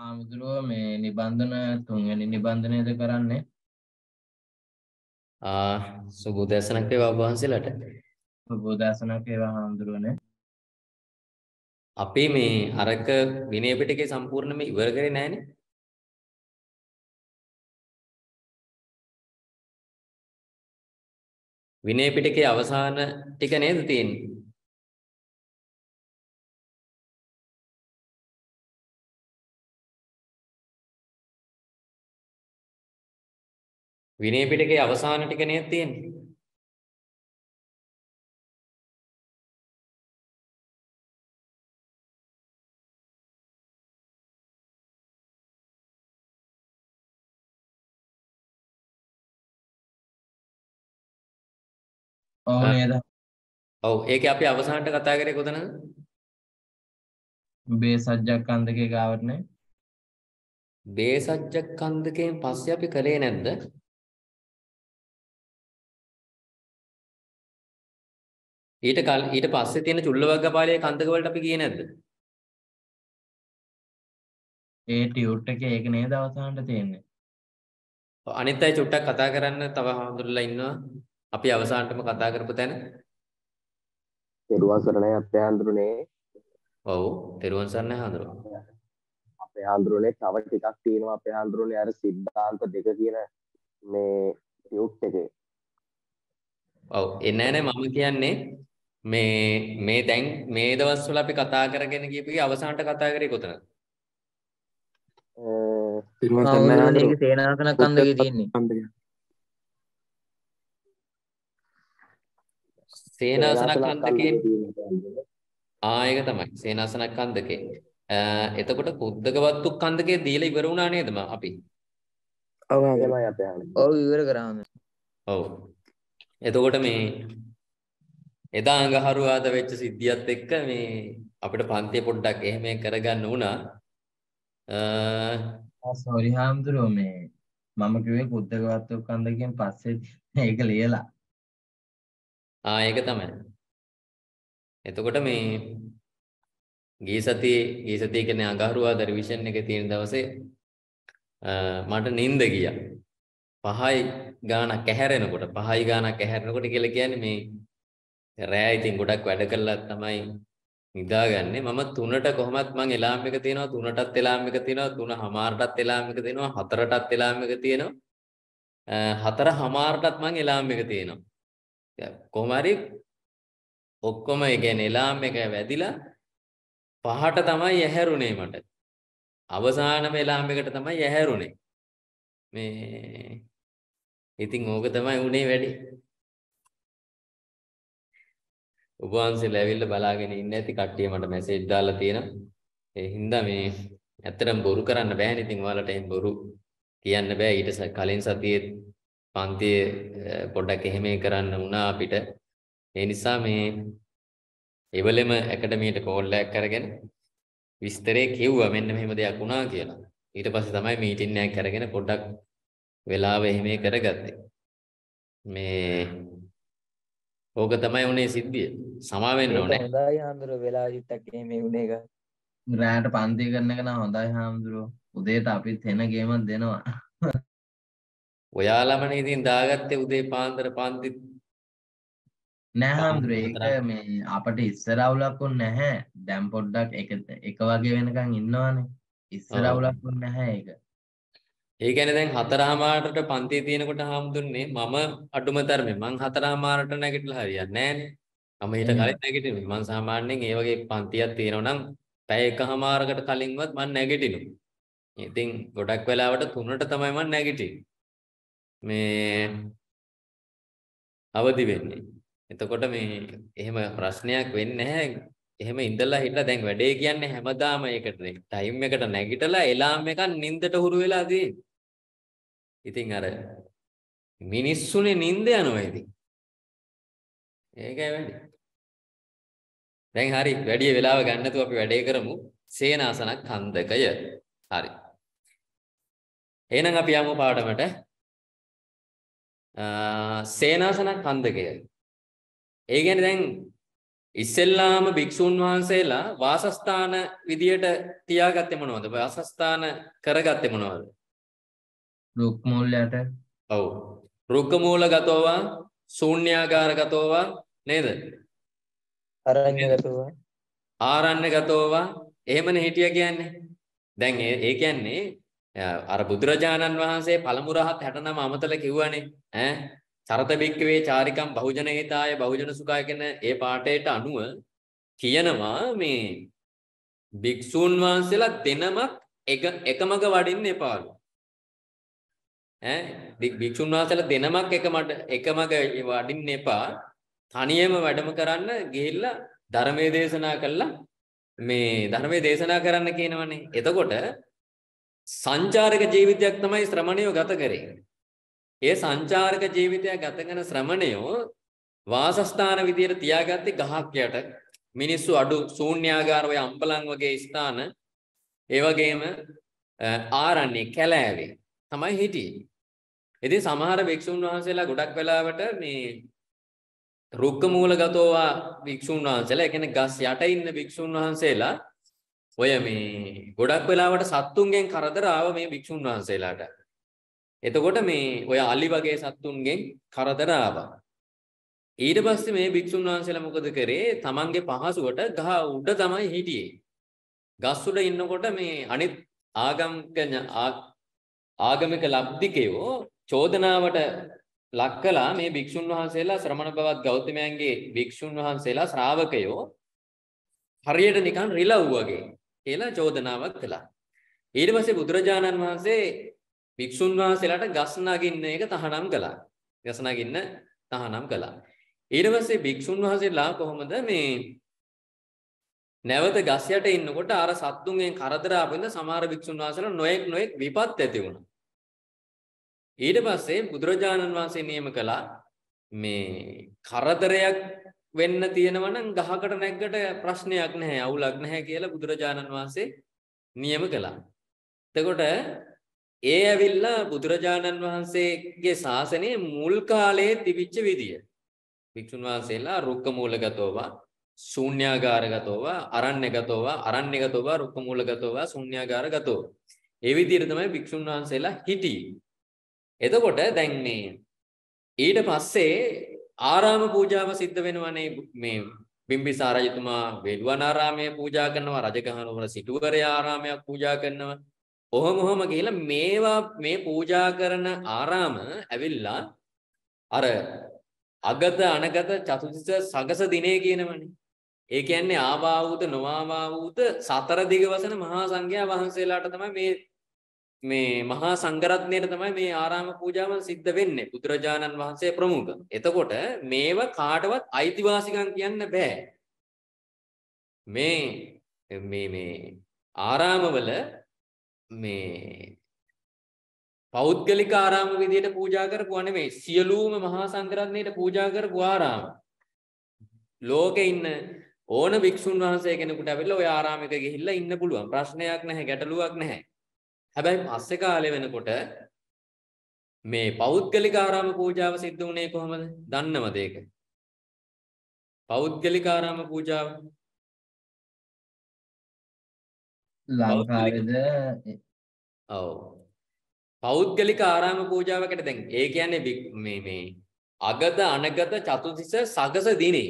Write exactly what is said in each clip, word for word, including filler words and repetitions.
ආමුදුරුව මේ නිබන්ධන තුන්වෙනි නිබන්ධනයද කරන්නේ. ආ සුබ උදෑසනක් වේවා ඔබ වහන්සේලාට. සුබෝදෑසනක් වේවා හාමුදුරුවනේ. අපි මේ අරක විනය පිටකේ සම්පූර්ණයෙන්ම ඉවර කරේ නැහනේ. විනය පිටකේ අවසාන ටික නේද තියෙන්නේ? විනය පිටකේ අවසාන ටික නේද තියෙන්නේ? ඔව් නේද? ඔව් ඒකේ අපි අවසානට කතා කරේ කොතනද? බේසජ්ජක්ඛන්ධකේ ගාවටනේ. බේසජ්ජක්ඛන්ධකයෙන් පස්සේ අපි කලේ නැද්ද? ඊට කල ඊට පස්සේ තියෙන චුල්ලවග්ගපාලයේ කන්දක වලට අපි ගියේ නැද්ද? ඒ ටියුට් එකේ ඒක නේද අවසානට තියෙන්නේ. අනිත් අය චුට්ටක් කතා කරන්න තව හඳුල්ලා ඉන්නවා. අපි අවසානටම කතා කරපු තැන. තෙරුවන් සරණයි අපේ හඳුරුනේ. ඔව් තෙරුවන් සරණයි හඳුරුවා. අපේ හඳුරුනේ තව ටිකක් තියෙනවා අපේ හඳුරුනේ අර සිද්ධාන්ත දෙක කියන මේ ටියුට් එකේ. ඔව් එන්නේ නැහැ මම කියන්නේ මේ මේ දැන් මේ දවස්වල අපි කතා කරගෙන ගියපු අවසානට කතා කරේ කොතනද? තෙරුවන් සරණයි හඳුරුනේ සේනාසන කන්දකේ තියෙන්නේ. සේනාසන කන්දකේ ආ ඒක තමයි සේනාසන කන්දකේ. එතකොට කුද්දකවත්තු කන්දකේ දීලා ඉවර වුණා නේද අපි? ඔව් තමයි අපේ හඳුරුනේ. ඔව් ඉවර කරාම. ඔව්. එතකොට මේ එදා අඟහරුවාද වෙච්ච සිද්ධියත් එක්ක මේ අපිට පන්තිය පොඩ්ඩක් එහෙම කරගන්න වුණා. ආ සෝරි හාමුදුරුවෝ මේ මම කිව්වේ කුද්දකවත්තු කන්දකෙන් පස්සේ ඒක ලියලා. ආ ඒක තමයි. එතකොට මේ ගිය සතියේ ගිය සතියේ කියන්නේ අඟහරුවාද රිවිෂන් එකේ තියෙන දවසේ මට නිින්ද ගියා. පහයි ගානක් ඇහැරෙනකොට පහයි ගානක් ඇහැරෙනකොට කියලා කියන්නේ මේ රෑ ඉතින් ගොඩක් වැඩ කළා තමයි නිදාගන්නේ. මම තුනට කොහොමත් මං එලාම් එක තියෙනවා, තුනටත් එලාම් එක තියෙනවා, තුන හමාරටත් එලාම් එක තියෙනවා, හතරටත් එලාම් එක තියෙනවා. හතර හමාරටත් මං එලාම් එක තියෙනවා. කොහොම හරි ඔක්කොම ඒ කියන්නේ එලාම් එක වැදිලා පහට තමයි ඇහැරුනේ මට. අවසානම එලාම් එකට තමයි ඇහැරුනේ. මේ ඉතින් ඕක තමයි උනේ වැඩි. ඔබ වහන්සේලා ඇවිල්ලා බලාගෙන ඉන්න ඇති කට්ටිය මට මැසේජ් දාලා තියෙනවා. ඒ හින්දා මේ ඇත්තටම බොරු කරන්න බෑනේ. ඉතින් ඔයාලට එහෙම බොරු කියන්න බෑ. ඊට කලින් සතියේ පන්තියේ පොඩ්ඩක් එහෙම කරන්න වුණා අපිට. ඒ නිසා මේ එවලෙම ඇකඩමියට කෝල් එකක් කරගෙන විස්තරේ කිව්වා මෙන්න මෙහෙම දෙයක් වුණා කියලා. ඊට පස්සේ තමයි මීටින් එකක් කරගෙන පොඩ්ඩක් වෙලාව එහෙම කරගත්තේ. මේ ඕක තමයි උනේ සිද්ධිය. සමා වෙන්න ඕනේ. හොඳයි හාමුදුරුවෝ වෙලා චුට්ටක් එහෙම උනේ එක. රැයට පන්ති කරන එක නම් හොඳයි හාමුදුරුවෝ. උදේට අපිත් එන ගේමක් දෙනවා. ඔයාලමනේ ඉතින් දාගත්තේ උදේ පාන්දර පන්ති. නෑ හාමුදුරුවෝ ඒක මේ අපිට ඉස්සර අවුලක් වුණ නැහැ. දැන් පොඩ්ඩක් එක එක වගේ වෙනකන් ඉන්නවනේ. ඉස්සර අවුලක් වුණ නැහැ ඒක. ඒ කියන්නේ දැන් හතරමාරට පන්තිය තියෙනකොට හාමුදුරනේ මම අඩුම තරමේ මං හතරමාරට නැගිටලා හරියන්නේ නෑනේ. මම ඊට කලින් නැගිටිනවා. මං සාමාන්‍යයෙන් ඒ වගේ පන්තියක් තියෙනවා නම් පැය එකමාරකට කලින්වත් මං නැගිටිනවා. ඉතින් ගොඩක් වෙලාවට තුනට තමයි මං නැගිටින්නේ. මේ අවදි වෙන්නේ. එතකොට මේ එහෙම ප්‍රශ්නයක් වෙන්නේ නැහැ. එහෙම ඉඳලා හිටලා දැන් වැඩේ කියන්නේ හැමදාම ඒකට ටයිම් එකට නැගිටලා එලාම් එකක් නින්දට හුරු වෙලා තියෙන්නේ. ඉතින් අර මිනිස්සුනේ නින්ද යනවා ඉතින්. ඒකයි වැඩි. දැන් හරි වැඩි වෙලාව ගන්න නැතුව අපි වැඩේ කරමු. සේනාසන කන්දකය. හරි. එහෙනම් අපි යමු පාඩමට. සේනාසන කන්දකය. ඒ කියන්නේ දැන් ඉස්සෙල්ලාම භික්ෂුන් වහන්සේලා වාසස්ථාන විදියට තියාගත්තේ මොනවද? වාසස්ථාන කරගත්තේ මොනවද? රුක් මූලයට. ඔව්. රුක්ක මූලගතෝවා ශූන්‍යාකාරගතෝවා නේද? අරඤ්‍යගතව. ආරණ්‍යගතෝවා එහෙමනේ හිටියා කියන්නේ. දැන් ඒ ඒ කියන්නේ අර බුදුරජාණන් වහන්සේ පළමු රහත් හැට නම අමතල කිව්වනේ ඈ චරත බික්කවේ චාරිකම් බහුජන හිතාය බහුජන සුඛාය කියන ඒ පාඩේට අනුව කියනවා මේ භික්ෂූන් වහන්සේලා දෙනමක් එක එකමග වඩින්න එපාලු ඈ භික්ෂූන් වහන්සේලා දෙනමක් එකමඩ එකමග වඩින්න එපා තනියම වැඩම කරන්න ගිහිල්ලා ධර්මයේ දේශනා කළා මේ ධර්මයේ දේශනා කරන්න කියනවනේ එතකොට සංචාරක ජීවිතයක් තමයි ශ්‍රමණයෝ ගත කරේ. ඒ සංචාරක ජීවිතය ගත කරන ශ්‍රමණයෝ වාසස්ථාන විදියට තියාගත්තේ ගහක් යට මිනිස්සු අඩු ශූන්‍යාගාර ඔය අම්බලන් වගේ ස්ථාන ඒ වගේම ආරණ්‍ය කැලෑවේ තමයි හිටියේ. ඉතින් සමහර භික්ෂුන් වහන්සේලා ගොඩක් වෙලාවට මේ රුක්ක මූලගතෝවා භික්ෂුන් වහන්සේලා ඒ කියන්නේ ගස් යට ඉන්න භික්ෂුන් වහන්සේලා ඔය මේ ගොඩක් වෙලාවට සත්තුන්ගෙන් කරදර ආව මේ භික්ෂුන් වහන්සේලාට. එතකොට මේ ඔය අලි වගේ සත්තුන්ගෙන් කරදර ආවා. ඊට පස්සේ මේ භික්ෂුන් වහන්සේලා මොකද කරේ? තමන්ගේ පහසුවට ගහ උඩ තමයි හිටියේ. ගස් උඩ ඉන්නකොට මේ අනිත් ආගමික ආගමික ලබ්ධිකයෝ චෝදනාවට ලක් කළා මේ භික්ෂුන් වහන්සේලා ශ්‍රමණ බවත් ගෞතමයන්ගේ භික්ෂුන් වහන්සේලා ශ්‍රාවකයෝ හරියට නිකන් රිලව් වගේ කියලා චෝදනාවක් කළා. ඊට පස්සේ බුදුරජාණන් වහන්සේ භික්ෂුන් වහන්සේලාට ගස් නගින්න එක තහනම් කළා. ගස් නගින්න තහනම් කළා. ඊට පස්සේ භික්ෂුන් වහන්සේලා කොහොමද මේ නැවත ගස් යට ඉන්නකොට අර සත්තුන්ගෙන් කරදර ආපෙන්ද සමහර භික්ෂුන් වහන්සේලා නොයෙක් නොයෙක් විපත් ඇති වුණා. ඊට පස්සේ බුදුරජාණන් වහන්සේ නියම කළා මේ කරදරයක් වෙන්න තියෙනවා නම් ගහකට නැග්ගට ප්‍රශ්නයක් නැහැ අවුලක් නැහැ කියලා බුදුරජාණන් වහන්සේ නියම කළා. එතකොට ඒ ඇවිල්ලා බුදුරජාණන් වහන්සේගේ ශාසනයේ මුල් කාලයේ තිබිච්ච විදිය. භික්ෂුන් වහන්සේලා රුක්ක මූලගතෝවා ශූන්‍යාගාරගතෝවා අරණ්‍යගතෝවා අරණ්‍යගතෝවා රුක්ක මූලගතෝවා ශූන්‍යාගාරගතෝ. ඒ විදිහට තමයි භික්ෂුන් වහන්සේලා හිටියේ. එතකොට දැන් මේ ඊට පස්සේ ආරාම පූජාව සිද්ධ වෙනවනේ මේ බිම්බිසාර රජතුමා වේළුවනාරාමයේ පූජා කරනවා රජගහනුවර සිටුවරයා ආරාමයක් පූජා කරනවා ඔහොම ඔහොම කියලා මේවා මේ පූජා කරන ආරාම ඇවිල්ලා අර අගත අනගත චතුතිස්ස සගස දිනේ කියනවනේ ඒ කියන්නේ ආවාවුත නොආවාවුත සතර දිගවසන මහා සංඝයා වහන්සේලාට තමයි මේ මේ මහා සංඝරත්නයට තමයි මේ ආරාම පූජාව සිද්ධ වෙන්නේ බුදුරජාණන් වහන්සේ ප්‍රමුඛ. එතකොට මේව කාටවත් අයිතිවාසිකම් කියන්න බෑ. මේ මේ මේ ආරාමවල මේ පෞද්ගලික ආරාම විදියට පූජා කරපුවා නෙමෙයි සියලුම මහා සංඝරත්නයට පූජා කරපු ආරාම. ලෝකේ ඉන්න ඕන භික්ෂුන් වහන්සේ කෙනෙකුට ඇවිල්ලා ওই ආරාමයක ගිහිල්ලා ඉන්න පුළුවන්. ප්‍රශ්නයක් නැහැ, ගැටලුවක් නැහැ. හැබැයි පස්සේ කාලේ වෙනකොට මේ පෞද්ගලික ආරාම පූජාව සිද්ධ වුණේ කොහොමද? දන්නවද ඒක? පෞද්ගලික ආරාම පූජාව ලංකාවේද? ඔව්. පෞද්ගලික ආරාම පූජාවකට දැන් ඒ කියන්නේ මේ මේ අගත අනගත චතුතිස්ස සගස දිනේ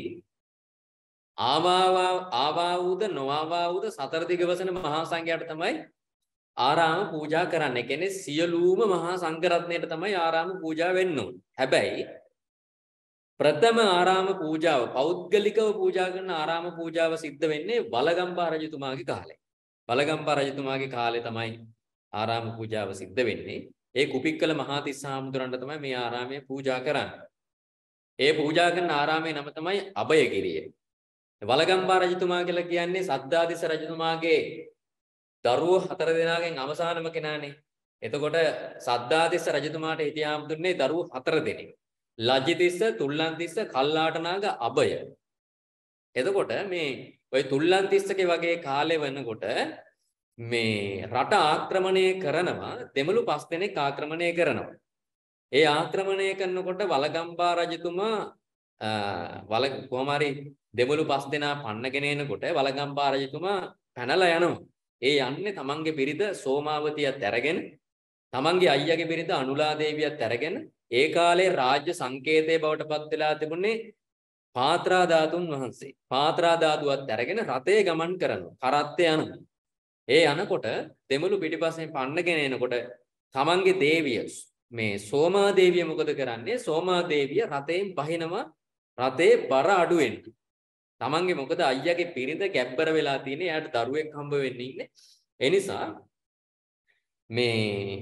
ආවා ආවාවුද නොආවාවුද සතර දිගවසන මහා සංඝයාට තමයි ආරාම පූජා කරන්න. ඒ කියන්නේ සියලුම මහා සංඝරත්නයට තමයි ආරාම පූජා වෙන්න ඕනේ. හැබැයි ප්‍රථම ආරාම පූජාව පෞද්ගලිකව පූජා කරන ආරාම පූජාව සිද්ධ වෙන්නේ වලගම්බා රජතුමාගේ කාලේ. වලගම්බා රජතුමාගේ කාලේ තමයි ආරාම පූජාව සිද්ධ වෙන්නේ. ඒ කුපික්කල මහාතිස්ස හාමුදුරන්ට තමයි මේ ආරාමය පූජා කරන්නේ. ඒ පූජා කරන ආරාමයේ නම තමයි අභයගිරිය. වලගම්බා රජතුමා කියලා කියන්නේ සද්ධාතිස්ස රජතුමාගේ දරුවෝ හතර දෙනාගෙන් අවසානම කෙනානේ. එතකොට සද්ධාතිස්ස රජතුමාට හිටියාම දුන්නේ දරුවෝ හතර දෙනෙක්. ලජ්ජිතිස්ස, තුල්ලන්තිස්ස, කල්ලාටනාග, අභය. එතකොට මේ ඔය තුල්ලන්තිස්සගේ වගේ කාලේ වෙනකොට මේ රට ආක්‍රමණය කරනවා දෙමළු පස් දෙනෙක් ආක්‍රමණය කරනවා. ඒ ආක්‍රමණය කරනකොට වලගම්බා රජතුමා වල කොහොම හරි දෙමළු පස් දෙනා පන්නගෙන එනකොට වලගම්බා රජතුමා පැනලා යනවා. ඒ යන්නේ තමන්ගේ බිරිඳ සෝමාවතියත් අරගෙන තමන්ගේ අයියාගේ බිරිඳ අනුලා දේවියත් අරගෙන ඒ කාලේ රාජ්‍ය සංකේතයේ බවට පත් වෙලා තිබුණේ පාත්‍රා ධාතුන් වහන්සේ. පාත්‍රා ධාතුවත් අරගෙන රතේ ගමන් කරනවා. කරත්තේ යනවා. ඒ යනකොට දෙමළු පිටිපස්සෙන් පන්නගෙන එනකොට තමන්ගේ දේවිය මේ සෝමා දේවිය මොකද කරන්නේ? සෝමා දේවිය රතෙන් බහිනවා රතේ බර අඩු වෙන්න. තමන්ගේ මොකද අයියාගේ පිරිඳ ගැබ්බර වෙලා තියෙන්නේ. එයාට දරුවෙක් හම්බ වෙන්න ඉන්නේ. ඒ නිසා මේ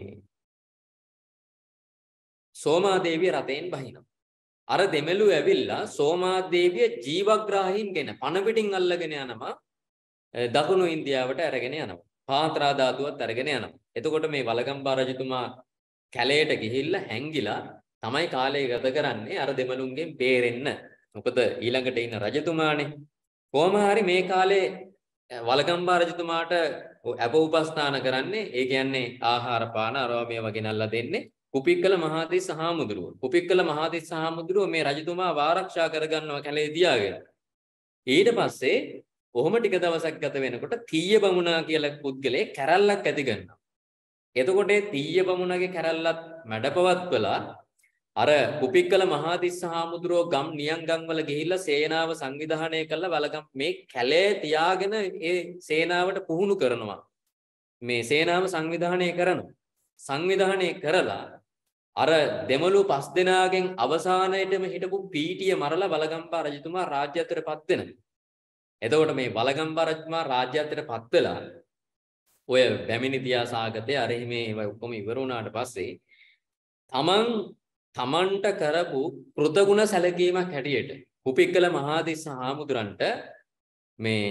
සෝමා දේවිය රතෙන් බහිනවා. අර දෙමළු ඇවිල්ලා සෝමා දේවිය ජීවග්‍රාහීන්ගෙන පණ පිටින් අල්ලගෙන යනවා. දකුණු ඉන්දියාවට අරගෙන යනවා. පාත්‍රා ධාතුවත් අරගෙන යනවා. එතකොට මේ වලගම්බා රජතුමා කැලේට ගිහිල්ලා හැංගිලා තමයි කාලය ගත කරන්නේ අර දෙමළුන්ගෙන් බේරෙන්න. මොකද ඊළඟට ඉන්න රජතුමානේ. කොහොම හරි මේ කාලේ වලගම්බා රජතුමාට අප උපස්ථාන කරන්නේ ඒ කියන්නේ ආහාර පාන අරවා මේ වගේ නල්ලා දෙන්නේ කුපික්කල මහාතිස්ස හාමුදුරුව. කුපික්කල මහාතිස්ස හාමුදුරුව මේ රජතුමා ආරක්ෂා කරගන්නවා කැලේ දියාගෙන. ඊට පස්සේ කොහොම ටික දවසක් ගත වෙනකොට තීය බමුණා කියලා පුද්ගලයෙක් කැරල්ලක් ඇති කරනවා. එතකොට ඒ තීය බමුණගේ කැරල්ලත් මැඩපවත්වලා අර කුපික්කල මහාතිස්ස හාමුදුරුවෝ ගම් නියම් ගම් වල ගිහිල්ලා සේනාව සංවිධානය කළා වලගම් මේ කැලේ තියාගෙන ඒ සේනාවට පුහුණු කරනවා. මේ සේනාව සංවිධානය කරනවා. සංවිධානය කරලා අර දෙමළු පස් දෙනාගෙන් අවසානයේටම හිටපු පීටිය මරලා වලගම්බා රජතුමා රාජ්‍යත්වයටපත් වෙනවා. එතකොට මේ වලගම්බා රජතුමා රාජ්‍යත්වයටපත් වෙලා ඔය බැමිණි තියා සාගතේ අර මේ ඒවා ඔක්කොම ඉවර වුණාට පස්සේ තමන් තමන්ට කරපු කෘතගුණ සැලකීමක් හැටියට කුපික්කල මහාතිස්ස හාමුදුරන්ට මේ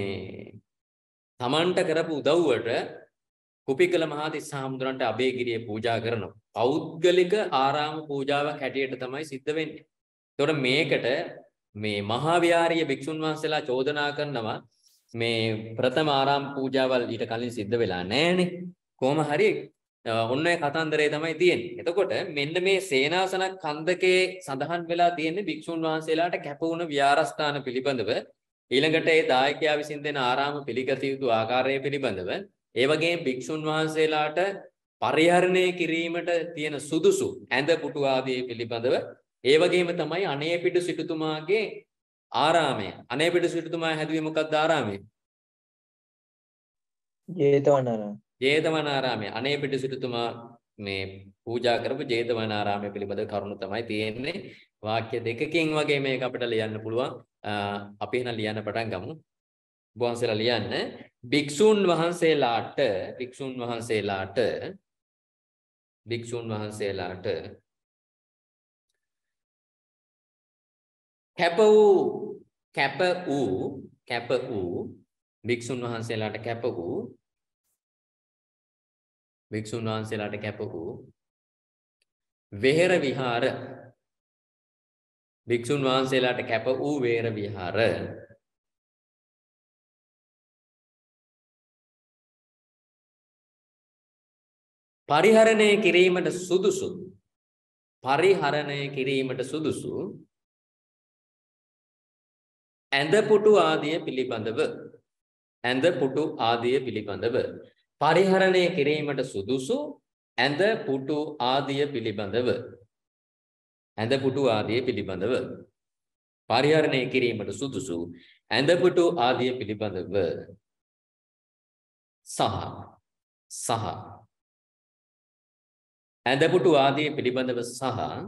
තමන්ට කරපු උදව්වට කුපික්කල මහාතිස්ස හාමුදුරන්ට අබේගිරිය පූජා කරනවා. පෞද්ගලික ආරාම පූජාවක් හැටියට තමයි සිද්ධ වෙන්නේ. එතකොට මේකට මේ මහා විහාරීය භික්ෂුන් වහන්සේලා චෝදනා කරනවා මේ ප්‍රථම ආරාම පූජාවල් ඊට කලින් සිද්ධ වෙලා නැහැනේ. කොහොම හරි ඔන්න ඔය කතන්දරේ තමයි තියෙන්නේ. එතකොට මෙන්න මේ සේනාසන කන්දකේ සඳහන් වෙලා තියෙන්නේ භික්ෂුන් වහන්සේලාට කැප වුණ විහාරස්ථාන පිළිබඳව ඊළඟට ඒ දායකයා විසින් දෙන ආරාම පිළිගත යුතු ආකාරය පිළිබඳව ඒ වගේම භික්ෂුන් වහන්සේලාට පරිහරණය කිරීමට තියෙන සුදුසු ඇඳ පුටු ආදී පිළිබඳව ඒ වගේම තමයි අනේපිඩු සිටුතුමාගේ ආරාමය. අනේපිඩු සිටුතුමා හැදුවේ මොකක්ද ආරාමය? ජේතවනාරාමය. ජේතවනාරාමය. අනේපිඩු සිටුතුමා මේ පූජා කරපු ජේතවනාරාමය පිළිබඳ කරුණු තමයි තියෙන්නේ. වාක්‍ය දෙකකින් වගේ මේක අපිට ලියන්න පුළුවන්. අපි එහෙනම් ලියන්න පටන් ගමු. වහන්සේලා ලියන්න භික්ෂුන් වහන්සේලාට භික්ෂුන් වහන්සේලාට භික්ෂුන් වහන්සේලාට කැප වූ කැප වූ කැප වූ භික්ෂුන් වහන්සේලාට කැප වූ භික්ෂුන් වහන්සේලාට කැප වූ වෙහෙර විහාර භික්ෂුන් වහන්සේලාට කැප වූ වෙහෙර විහාර පරිහරණය කිරීමට සුදුසු පරිහරණය කිරීමට සුදුසු ඇඳ පුටු ආදිය පිළිබඳව ඇඳ පුටු ආදිය පිළිබඳව පරිහරණය කිරීමට සුදුසු ඇඳ පුටු ආදිය පිළිබඳව ඇඳ පුටු ආදිය පිළිබඳව පරිහරණය කිරීමට සුදුසු ඇඳ පුටු ආදිය පිළිබඳව සහ සහ ඇඳ පුටු ආදිය පිළිබඳව සහ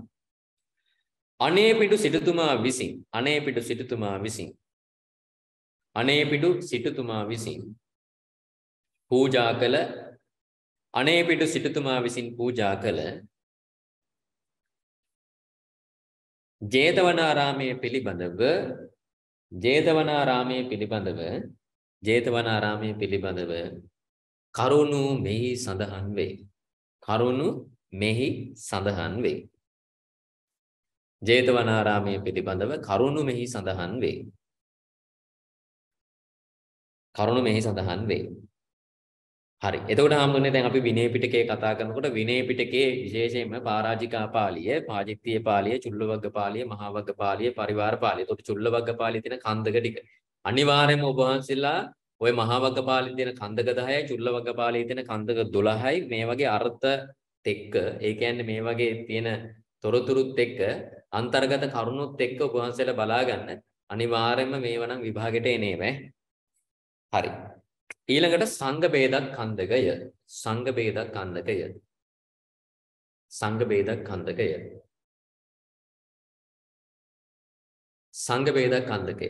අනේපිඩු සිටුතුමා විසින් අනේපිඩු සිටුතුමා විසින් අනේපිඩු සිටුතුමා විසින් පූජා කළ අනේපිඩු සිටුතුමා විසින් පූජා කළ ජේතවනාරාමයේ පිළිබඳව ජේතවනාරාමයේ පිළිබඳව ජේතවනාරාමයේ පිළිබඳව කරුණු මෙහි සඳහන් වේ. කරුණු මෙහි සඳහන් වේ. ජේතවනාරාමයේ පිළිබඳව කරුණු මෙහි සඳහන් වේ. කරුණු මෙහි සඳහන් වේ. හරි. එතකොට හාමුදුරනේ දැන් අපි විනය පිටකේ කතා කරනකොට විනය පිටකේ විශේෂයෙන්ම පරාජිකා පාළිය, පාජිත්‍ය පාළිය, චුල්ලවග්ග පාළිය, මහා වග්ග පාළිය, පරිවාර පාළිය. එතකොට චුල්ලවග්ග පාළියේ තියෙන කන්දක ටික. අනිවාර්යයෙන්ම ඔබ වහන්සේලා ওই මහා වග්ග පාළියේ තියෙන කන්දක දහයයි, චුල්ලවග්ග පාළියේ තියෙන කන්දක දොළහයි මේ වගේ අර්ථ එක්ක, ඒ කියන්නේ මේ වගේ තියෙන තොරතුරුත් එක්ක අන්තර්ගත කරුණුත් එක්ක ඔබ වහන්සේලා බලා ගන්න. අනිවාර්යයෙන්ම මේව නම් විභාගෙට එනේම. හරි. ඊළඟට සංඝ ભેදක් කන්දකය. සංඝ ભેදක් කන්දකය. සංඝ ભેදක් කන්දකය. සංඝ ભેදක් කන්දකය.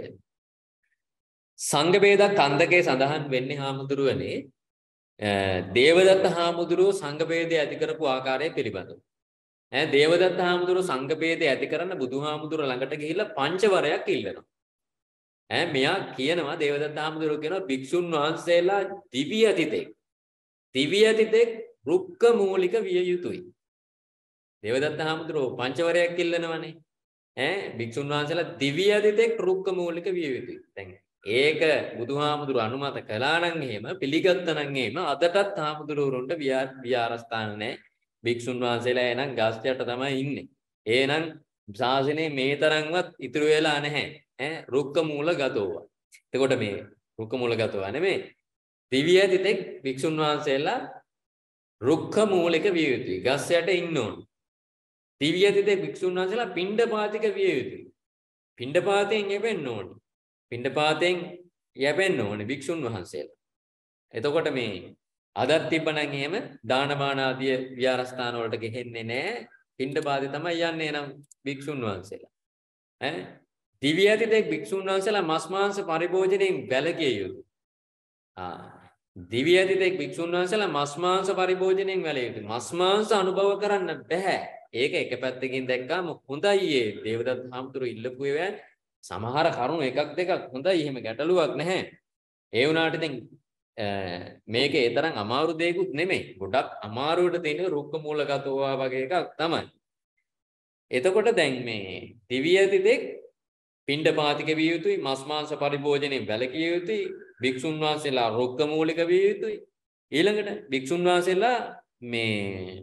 සංඝ ભેදක් කන්දකේ සඳහන් වෙන්නේ හාමුදුරුවනේ දේවදත්ත හාමුදුරුවෝ සංඝ ભેදය ඇති කරපු ආකාරය පිළිබඳව. ඈ දේවදත්ත හාමුදුරුවෝ සංඝ ભેදය ඇති කරන්න බුදුහාමුදුරුවෝ ළඟට ගිහිල්ලා පංචවරයක් ඉල්ලනවා. ඈ මෙයා කියනවා දේවදත්ත හාමුදුරුවෝ කියනවා භික්ෂුන් වහන්සේලා දිව්‍ය අතිතෙක් දිව්‍ය අතිතෙක් රුක්ක මූලික විය යුතුයි. දේවදත්ත හාමුදුරුවෝ පංචවරයක් ඉල්ලනවනේ. ඈ භික්ෂුන් වහන්සේලා දිව්‍ය අතිතෙක් රුක්ක මූලික විය යුතුයි. දැන් ඒක බුදුහාමුදුරුවෝ අනුමත කළා නම් එහෙම පිළිගත්තා නම් එහෙම අදටත් හාමුදුරුවරුන්ට විහාරස්ථාන නැහැ. භික්ෂුන් වහන්සේලා එනං ගස් යට තමයි ඉන්නේ. එහෙනම් ශාසනයේ මේ තරම්වත් ඉතුරු වෙලා නැහැ. ඈ රුක්ක මූලගතෝව. එතකොට මේ රුක්ක මූලගතෝව නෙමෙයි. දිව්‍ය අතිතෙක් භික්ෂුන් වහන්සේලා රුක්ක මූලික විය යුතුයි. ගස් යට ඉන්න ඕන. දිව්‍ය අතිතෙක් භික්ෂුන් වහන්සේලා පිණ්ඩපාතික විය යුතුයි. පිණ්ඩපාතයෙන් යැපෙන්න ඕන. පිණ්ඩපාතයෙන් යැපෙන්න ඕන භික්ෂුන් වහන්සේලා. එතකොට මේ අදත් තිබ්බනම් එහෙම දානමාන ආදී විහාරස්ථාන වලට ගෙහෙන්නේ නැහැ. පිණ්ඩපාතේ තමයි යන්නේ නම් භික්ෂුන් වහන්සේලා. ඈ දිව්‍ය අතිතෙක් භික්ෂුන් වහන්සේලා මස් මාංශ පරිභෝජනයෙන් වැළකිය යුතුයි. ආ දිව්‍ය අතිතෙක් භික්ෂුන් වහන්සේලා මස් මාංශ පරිභෝජනයෙන් වැළකිය යුතුයි. මස් මාංශ අනුභව කරන්න බෑ. ඒක එක පැත්තකින් දැක්කම හොඳයි ඒ දේවදත්ත හාමුදුරුවෝ ඉල්ලපු ඒවා සමහර කරුණු එකක් දෙකක් හොඳයි. එහෙම ගැටලුවක් නැහැ. ඒ වුණාට ඉතින් මේකේ ඒ තරම් අමාරු දෙයක්ුත් නෙමෙයි. ගොඩක් අමාරුවට තියෙන රුක්ක මූලගතෝවා වගේ එකක් තමයි. එතකොට දැන් මේ දිව්‍ය අතිතෙක් පිණ්ඩපාතික විය යුතුයි, මස් මාංශ පරිභෝජනයෙන් වැළකිය යුතුයි, භික්ෂුන් වහන්සේලා රුක්ක මූලික විය යුතුයි. ඊළඟට භික්ෂුන් වහන්සේලා මේ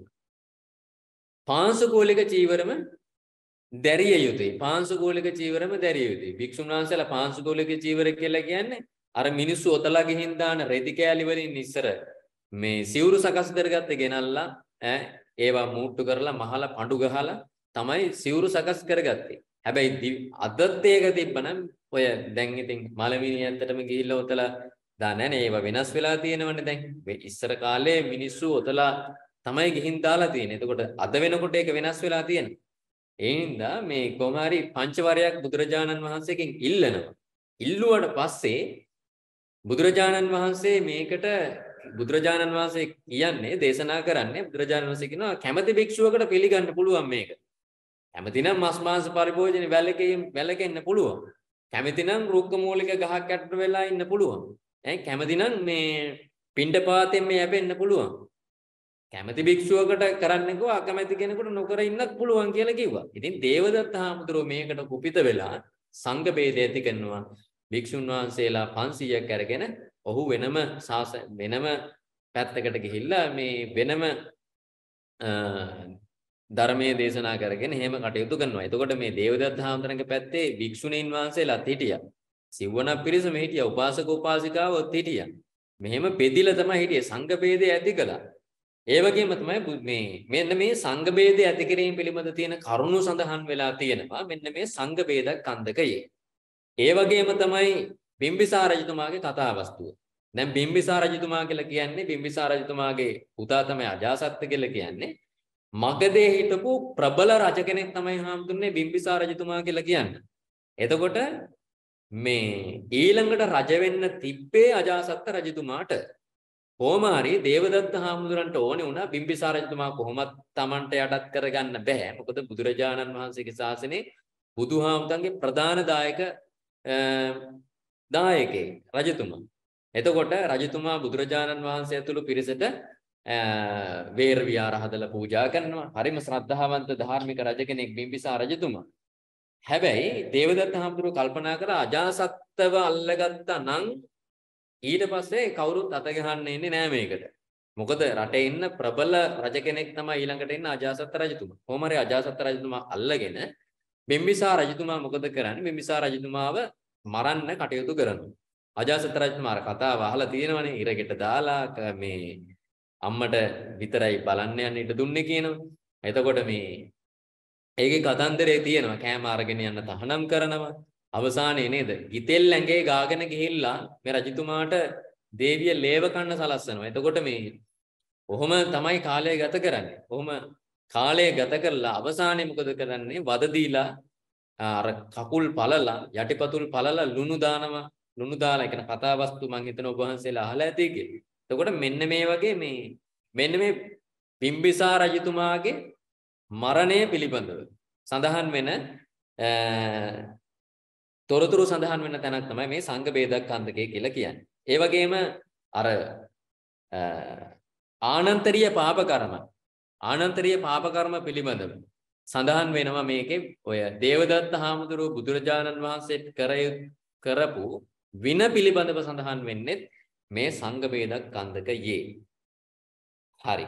පාංශුකූලික චීවරම දැරිය යුතුයි. පාංශුකූලික චීවරම දැරිය යුතුයි. භික්ෂුන් වහන්සේලා පාංශුකූලික චීවර කියලා කියන්නේ අර මිනිස්සු ඔතලා ගිහින් දාන රෙදි කෑලි වලින් ඉස්සර මේ සිවුරු සකස් කරගත්තේ ගෙනල්ලා ඈ ඒවා මූට්ටු කරලා මහලා පඳු ගහලා තමයි සිවුරු සකස් කරගත්තේ. හැබැයි අදත් ඒක තිබ්බනම් ඔය දැන් ඉතින් මලමිණි ඇත්තටම ගිහිල්ලා ඔතලා දාන්නේ නැහැ. ඒවා වෙනස් වෙලා තියෙනවනේ දැන්. ඉස්සර කාලේ මිනිස්සු ඔතලා තමයි ගිහින් දාලා තියෙන්නේ. එතකොට අද වෙනකොට ඒක වෙනස් වෙලා තියෙනවා. ඒ හින්දා මේ කොහොම හරි පංචවරයක් බුදුරජාණන් වහන්සේගෙන් ඉල්ලනවා. ඉල්ලුවාට පස්සේ බුදුරජාණන් වහන්සේ මේකට බුදුරජාණන් වහන්සේ කියන්නේ දේශනා කරන්නේ බුදුරජාණන් වහන්සේ කියනවා කැමැති භික්ෂුවකට පිළිගන්න පුළුවන් මේක. කැමැති නම් මස් මාංශ පරිභෝජන වැළකීම් වැළකෙන්න පුළුවන්. කැමැති නම් රුක්ක මූලික ගහක් යට වෙලා ඉන්න පුළුවන්. ඈ කැමැති නම් මේ පිණ්ඩපාතයෙන් මේ යැපෙන්න පුළුවන්. කැමැති භික්ෂුවකට කරන්නකෝ අකමැති කෙනෙකුට නොකර ඉන්නත් පුළුවන් කියලා කිව්වා. ඉතින් දේවදත්ත හාමුදුරුවෝ මේකට කුපිත වෙලා සංඝ ભેදය ඇති කරනවා. භික්ෂුන් වහන්සේලා පන්සීයක් අරගෙන ඔහු වෙනම සාස වෙනම පැත්තකට ගිහිල්ලා මේ වෙනම ධර්මයේ දේශනා කරගෙන එහෙම කටයුතු කරනවා. එතකොට මේ දේවදත්ත හාමුදුරන්ගේ පැත්තේ භික්ෂුණීන් වහන්සේලාත් හිටියා. සිව්වණක් පිරිසම හිටියා. උපාසක උපාසිකාවොත් හිටියා. මෙහෙම බෙදිලා තමයි හිටියේ. සංඝ ભેදය ඇති කළා. ඒ වගේම තමයි මේ මෙන්න මේ සංඝ ભેදය ඇති කිරීම පිළිබඳ තියෙන කරුණු සඳහන් වෙලා තියෙනවා. මෙන්න මේ සංඝ ભેදක් කන්දකයේ. ඒ වගේම තමයි බිම්බිසාර රජතුමාගේ කතා වස්තුව. දැන් බිම්බිසාර රජතුමා කියලා කියන්නේ බිම්බිසාර රජතුමාගේ පුතා තමයි අජාසත්ත කියලා කියන්නේ. මගධයේ හිටපු ප්‍රබල රජ කෙනෙක් තමයි හාමුදුරනේ බිම්බිසාර රජතුමා කියලා කියන්නේ. එතකොට මේ ඊළඟට රජ වෙන්න තිබ්බේ අජාසත්ත රජතුමාට. කොහොම හරි දේවදත්ත හාමුදුරන්ට ඕනේ වුණා බිම්බිසාර රජතුමා කොහොමත් Tamanට යටත් කරගන්න බෑ. මොකද බුදුරජාණන් වහන්සේගේ ශාසනයේ බුදුහාමුදුරන්ගේ ප්‍රධාන දායක දායකේ රජතුමා. එතකොට රජතුමා බුදුරජාණන් වහන්සේ ඇතුළු පිරිසට වේර විහාර හදලා පූජා කරනවා. හරිම ශ්‍රද්ධාවන්ත ධාර්මික රජ කෙනෙක් බිම්බිසාර රජතුමා. හැබැයි දේවදත්ත හාමුදුරුවෝ කල්පනා කරා අජාසත්තව අල්ලගත්තා නම් ඊට පස්සේ කවුරුත් අත ගහන්න ඉන්නේ නෑ මේකට. මොකද රටේ ඉන්න ප්‍රබල රජ කෙනෙක් තමයි ඊළඟට ඉන්න අජාසත් රජතුමා. කොහොම හරි අජාසත් රජතුමා අල්ලගෙන බිම්බිසාර රජතුමා මොකද කරන්නේ? බිම්බිසාර රජතුමාව මරන්න කටයුතු කරනවා. අජාසත් රජතුමා කතාව අහලා තියෙනවනේ ඉරගෙට දාලා මේ අම්මට විතරයි බලන්න යන්න ඉඩ දුන්නේ කියනවා. එතකොට මේ ඒකේ කතන්දරේ තියෙනවා කෑම අරගෙන යන්න තහනම් කරනවා. අවසානයේ නේද? ගිතෙල් ඇඟේ ගාගෙන ගිහිල්ලා මේ රජතුමාට දේවිය ලේව කන්න සලස්සනවා. එතකොට මේ කොහොම තමයි කාලය ගත කරන්නේ. කොහොම කාලය ගත කරලා අවසානයේ මොකද කරන්නේ? වද දීලා අර කකුල් පළලා යටිපතුල් පළලා ලුණු දානවා. ලුණු දාලා කියන කතා වස්තු මම හිතන ඔබ වහන්සේලා අහලා ඇති කියලා. එතකොට මෙන්න මේ වගේ මේ මෙන්න මේ බිම්බිසාර රජතුමාගේ මරණය පිළිබඳව සඳහන් වෙන තොරතුරු සඳහන් වෙන තැනක් තමයි මේ සංඝ බේදක් කන්දකේ කියලා කියන්නේ. ඒ වගේම අර ආනන්තරීය පාප කර්ම ආනන්තරීය පාප කර්ම පිළිබඳව සඳහන් වෙනවා මේකේ ඔය දේවදත්ත හාමුදුරුවෝ බුදුරජාණන් වහන්සේට කරපු වින පිළිබඳව සඳහන් වෙන්නේ මේ සංඝ බේදක් කන්දකයේ. හරි.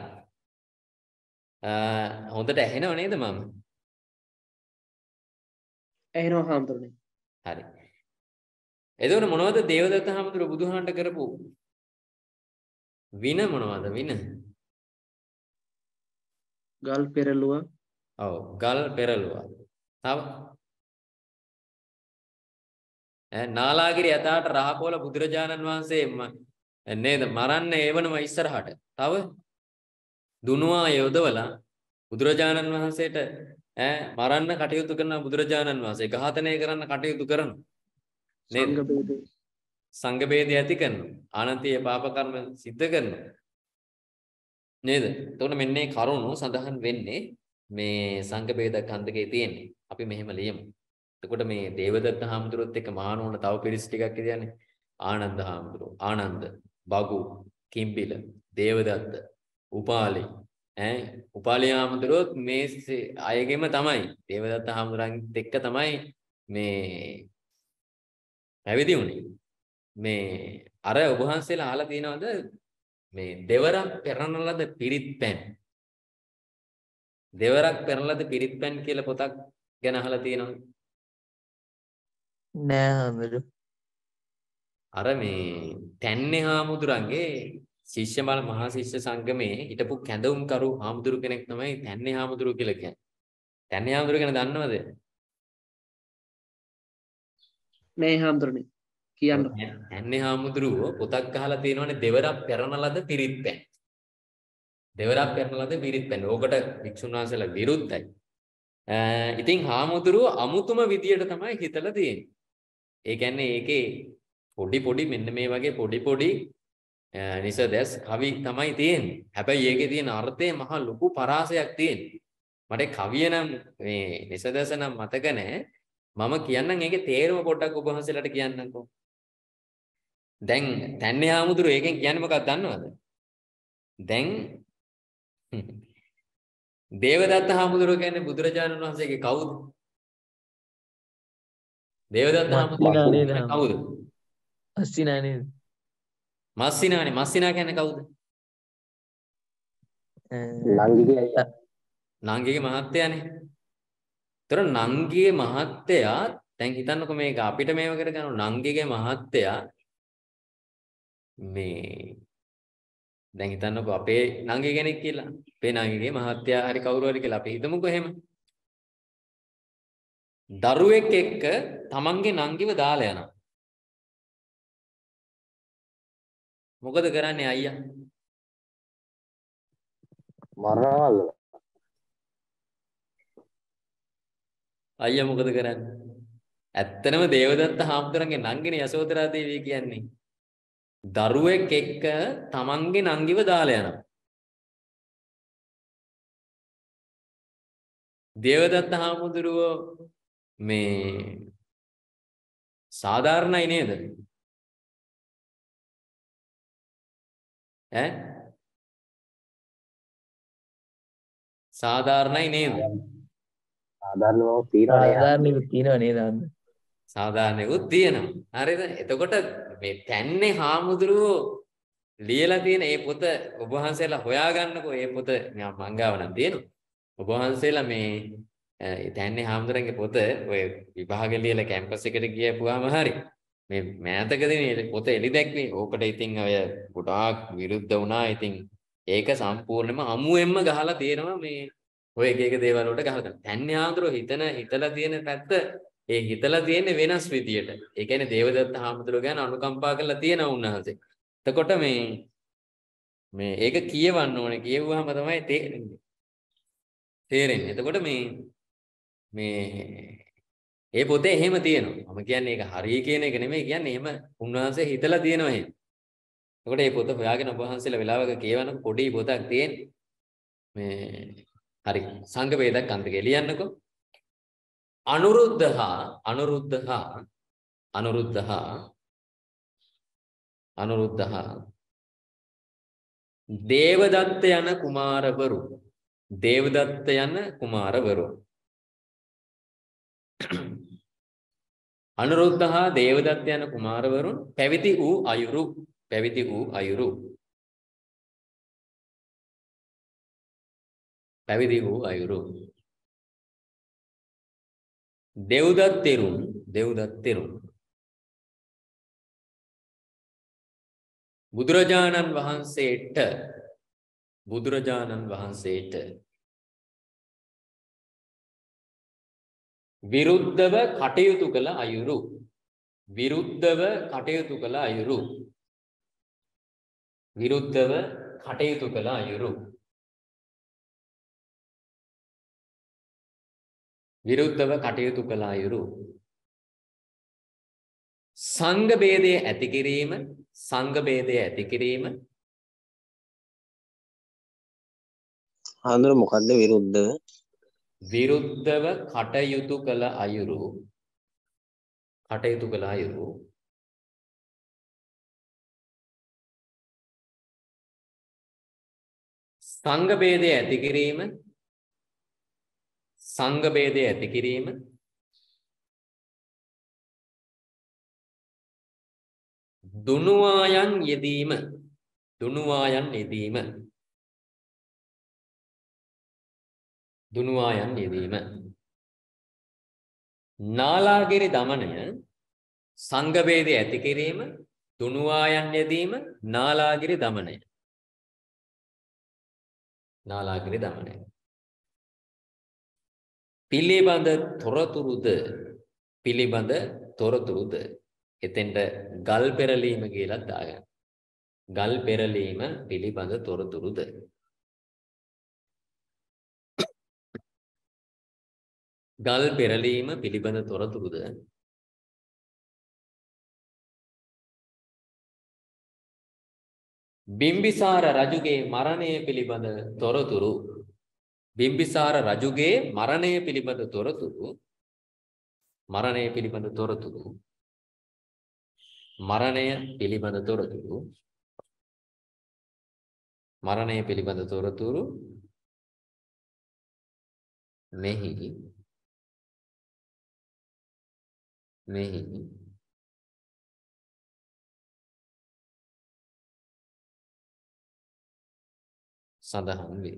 හොඳට ඇහෙනව නේද මම? ඇහෙනවා හාමුදුරනේ. හරි. එතකොට මොනවද දේවදත්ත හාමුදුරුවෝ බුදුහාන්ට කරපු වින මොනවද වින? ගල් පෙරළුවා. ඔව් ගල් පෙරළුවා. තව ඈ නාලාගිරි යතාට රහපොළ බුදුරජාණන් වහන්සේ නේද මරන්න එවනම ඉස්සරහට. තව දුනුවා යොදවලා බුදුරජාණන් වහන්සේට ඈ මරන්න කටයුතු කරන බුදුරජාණන් වහන්සේ ඝාතනය කරන්න කටයුතු කරනවා. සංඝ බේදේ සංඝ බේදය ඇති කරනවා. ආනන්තීය පාප කර්ම සිද්ධ කරනවා. නේද? එතකොට මෙන්න මේ කරුණු සඳහන් වෙන්නේ මේ සංඝ බේද කන්දකේ තියෙන්නේ. අපි මෙහෙම ලියමු. එතකොට මේ දේවදත්ත හාමුදුරුවොත් එක්ක මහානෝන තව පිරිස් ටිකක් කියන්නේ ආනන්ද හාමුදුරුවෝ, ආනන්ද, බගු, කිම්බිල, දේවදත්ත, උපාලි ඈ උපාලි හාමුදුරුවොත් මේ අයගෙම තමයි දේවදත්ත හාමුදුරන්ත් එක්ක තමයි මේ පැවිදි වුණේ. මේ අර ඔබ වහන්සේලා අහලා තියෙනවද මේ දෙවරක් පෙරන ලද පිරිත් පැන්? දෙවරක් පෙරන ලද පිරිත් පැන් කියලා පොතක් ගැන අහලා තියෙනවද? නෑ හාමුදුරු. අර මේ තැන්නේ හාමුදුරන්ගේ ශිෂ්‍ය බල මහා ශිෂ්‍ය සංගමේ හිටපු කැඳවුම් කරු හාමුදුරු කෙනෙක් තමයි තැන්නේ හාමුදුරු කියලා කියන්නේ. තැන්නේ හාමුදුරු ගැන දන්නවද? නෑ හාමුදුරනේ. කියන්න. තැන්නේ හාමුදුරුවෝ පොතක් අහලා තියෙනවනේ දෙවරක් පෙරන ලද පිරිත් පැන්. දෙවරක් පෙරන ලද පිරිත් පැන්. ඕකට වික්ෂුන් වහන්සේලා විරුද්ධයි. ඉතින් හාමුදුරුවෝ අමුතුම විදියට තමයි හිතලා තියෙන්නේ. ඒ කියන්නේ ඒකේ පොඩි පොඩි මෙන්න මේ වගේ පොඩි පොඩි නිසදැස් කවි තමයි තියෙන්නේ. හැබැයි ඒකේ තියෙන අර්ථය මහා ලොකු පරාසයක් තියෙනවා. මට කවිය නම් මේ නිසදැස නම් මතක නැහැ. මම කියන්නම් ඒකේ තේරුම පොඩ්ඩක් ඔබ වහන්සේලාට කියන්නම්කෝ. දැන් තන්නේ හාමුදුරුවෝ ඒකෙන් කියන්නේ මොකක්ද දන්නවද? දැන් දේවදත්ත හාමුදුරුවෝ කියන්නේ බුදුරජාණන් වහන්සේගේ කවුද? දේවදත්ත හාමුදුරුවෝ කවුද? මස්සිනා නේද? මස්සිනානේ. මස්සිනා කියන්නේ කවුද? නංගිගේ අයියා. නංගිගේ මහත්තයානේ. ඒතර නංගිගේ මහත්තයා දැන් හිතන්නකෝ මේක අපිට මේව කරගන්න නංගිගේ මහත්තයා මේ දැන් හිතන්නකෝ අපේ නංගි කෙනෙක් කියලා. අපේ නංගිගේ මහත්තයා හරි කවුරු හරි කියලා අපි හිතමුකෝ එහෙම. දරුවෙක් එක්ක තමන්ගේ නංගිව දාලා යනවා. මොකද කරන්නේ අයියා? මරණවල. අයියා මොකද කරන්නේ? ඇත්තනම දේවදත්ත හාමුදුරන්ගේ නංගිනේ යසෝදරා දේවිය කියන්නේ. දරුවෙක් එක්ක තමන්ගේ නංගිව දාලා යනවා. දේවදත්ත හාමුදුරුවෝ මේ සාධාරණයි නේද? ඈ සාධාරණයි නේද? සාධාරණව තියනවා. සාධාරණව තියනවා නේද? සාධාරණෙකුත් තියෙනවා. හරිද? එතකොට මේ තැන්නේ හාමුදුරුවෝ ලියලා තියෙන මේ පොත ඔබ වහන්සේලා හොයාගන්නකෝ. මේ පොත මං ගාව නම් තියෙනවා. ඔබ වහන්සේලා මේ තැන්නේ හාමුදුරන්ගේ පොත ඔය විභාගෙ ලියලා කැම්පස් එකට ගියපුවාම හරි මේ මෑතකදී මේ පොත එලි දැක්වේ. ඕකට ඉතින් ඔය ගොඩාක් විරුද්ධ වුණා. ඉතින් ඒක සම්පූර්ණයෙන්ම අමුෙන්ම ගහලා තියෙනවා මේ ඔය එක එක දේවල් වලට ගහලා තියෙනවා. තැන්නේ හාමුදුරුවෝ හිතන හිතලා තියෙන පැත්ත ඒ හිතලා තියෙන්නේ වෙනස් විදියට. ඒ කියන්නේ දේවදත්ත හාමුදුරුවෝ ගැන අනුකම්පා කරලා තියෙනවා උන්වහන්සේ. එතකොට මේ මේ ඒක කියවන්න ඕනේ. කියවුවාම තමයි තේරෙන්නේ. තේරෙන්නේ. එතකොට මේ මේ ඒ පොතේ එහෙම තියෙනවා. මම කියන්නේ ඒක හරිය කියන එක නෙමෙයි කියන්නේ එහෙම උන්වහන්සේ හිතලා තියෙනවා එහෙම. එතකොට මේ පොත හොයාගෙන ඔබ වහන්සේලා වෙලාවක කියවන පොඩි පොතක් තියෙන්නේ. මේ හරි සංඝ වේදක් අන්තිකේ ලියන්නකෝ. අනුරුද්ධහා අනුරුද්ධහා අනුරුද්ධහා අනුරුද්ධහා දේවදත්ත යන කුමාරවරු දේවදත්ත යන කුමාරවරු අනුරුද්ධහා දේවදත්ත යන කුමාරවරුන් පැවිදි වූ අයුරු පැවිදි වූ අයුරු පැවිදි වූ අයුරු දෙව්දත් තෙරුන් දෙව්දත් තෙරුන් බුදුරජාණන් වහන්සේට බුදුරජාණන් වහන්සේට විරුද්ධව කටයුතු කළ අයුරු විරුද්ධව කටයුතු කළ අයුරු විරුද්ධව කටයුතු කළ අයුරු විරුද්ධව කටයුතු කළ අයුරු සංඝ ભેදයේ ඇති කිරීම සංඝ ભેදයේ ඇති කිරීම හඳුර මොකද්ද විරුද්ධව විරුද්ධව කටයුතු කළ අයුරු කටයුතු කළ අයුරු සංඝ ભેදයේ ඇති කිරීම සංඝ ભેදයේ ඇති කිරීම දුනුවායන් යෙදීම දුනුවායන් යෙදීම දුනුවායන් යෙදීම නාලාගිරි දමනය සංඝ ભેදයේ ඇති කිරීම දුනුවායන් යෙදීම නාලාගිරි දමනය නාලාගිරි දමනය පිළිබඳ තොරතුරුද පිළිබඳ තොරතුරුද එතෙන්ට ගල් පෙරලීම කියලා දාගන්න. ගල් පෙරලීම පිළිබඳ තොරතුරුද ගල් පෙරලීම පිළිබඳ තොරතුරුද බිම්බිසාර රජුගේ මරණය පිළිබඳ තොරතුරු බිම්බිසාර රජුගේ මරණය පිළිබඳ තොරතුරු මරණය පිළිබඳ තොරතුරු මරණය පිළිබඳ තොරතුරු මරණය පිළිබඳ තොරතුරු මෙහි මෙහි සඳහන් වේ.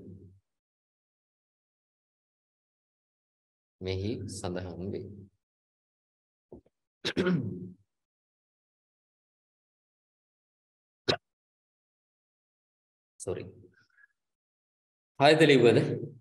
මෙහි සඳහන් වේ. sorry. හරිද ලිව්වද?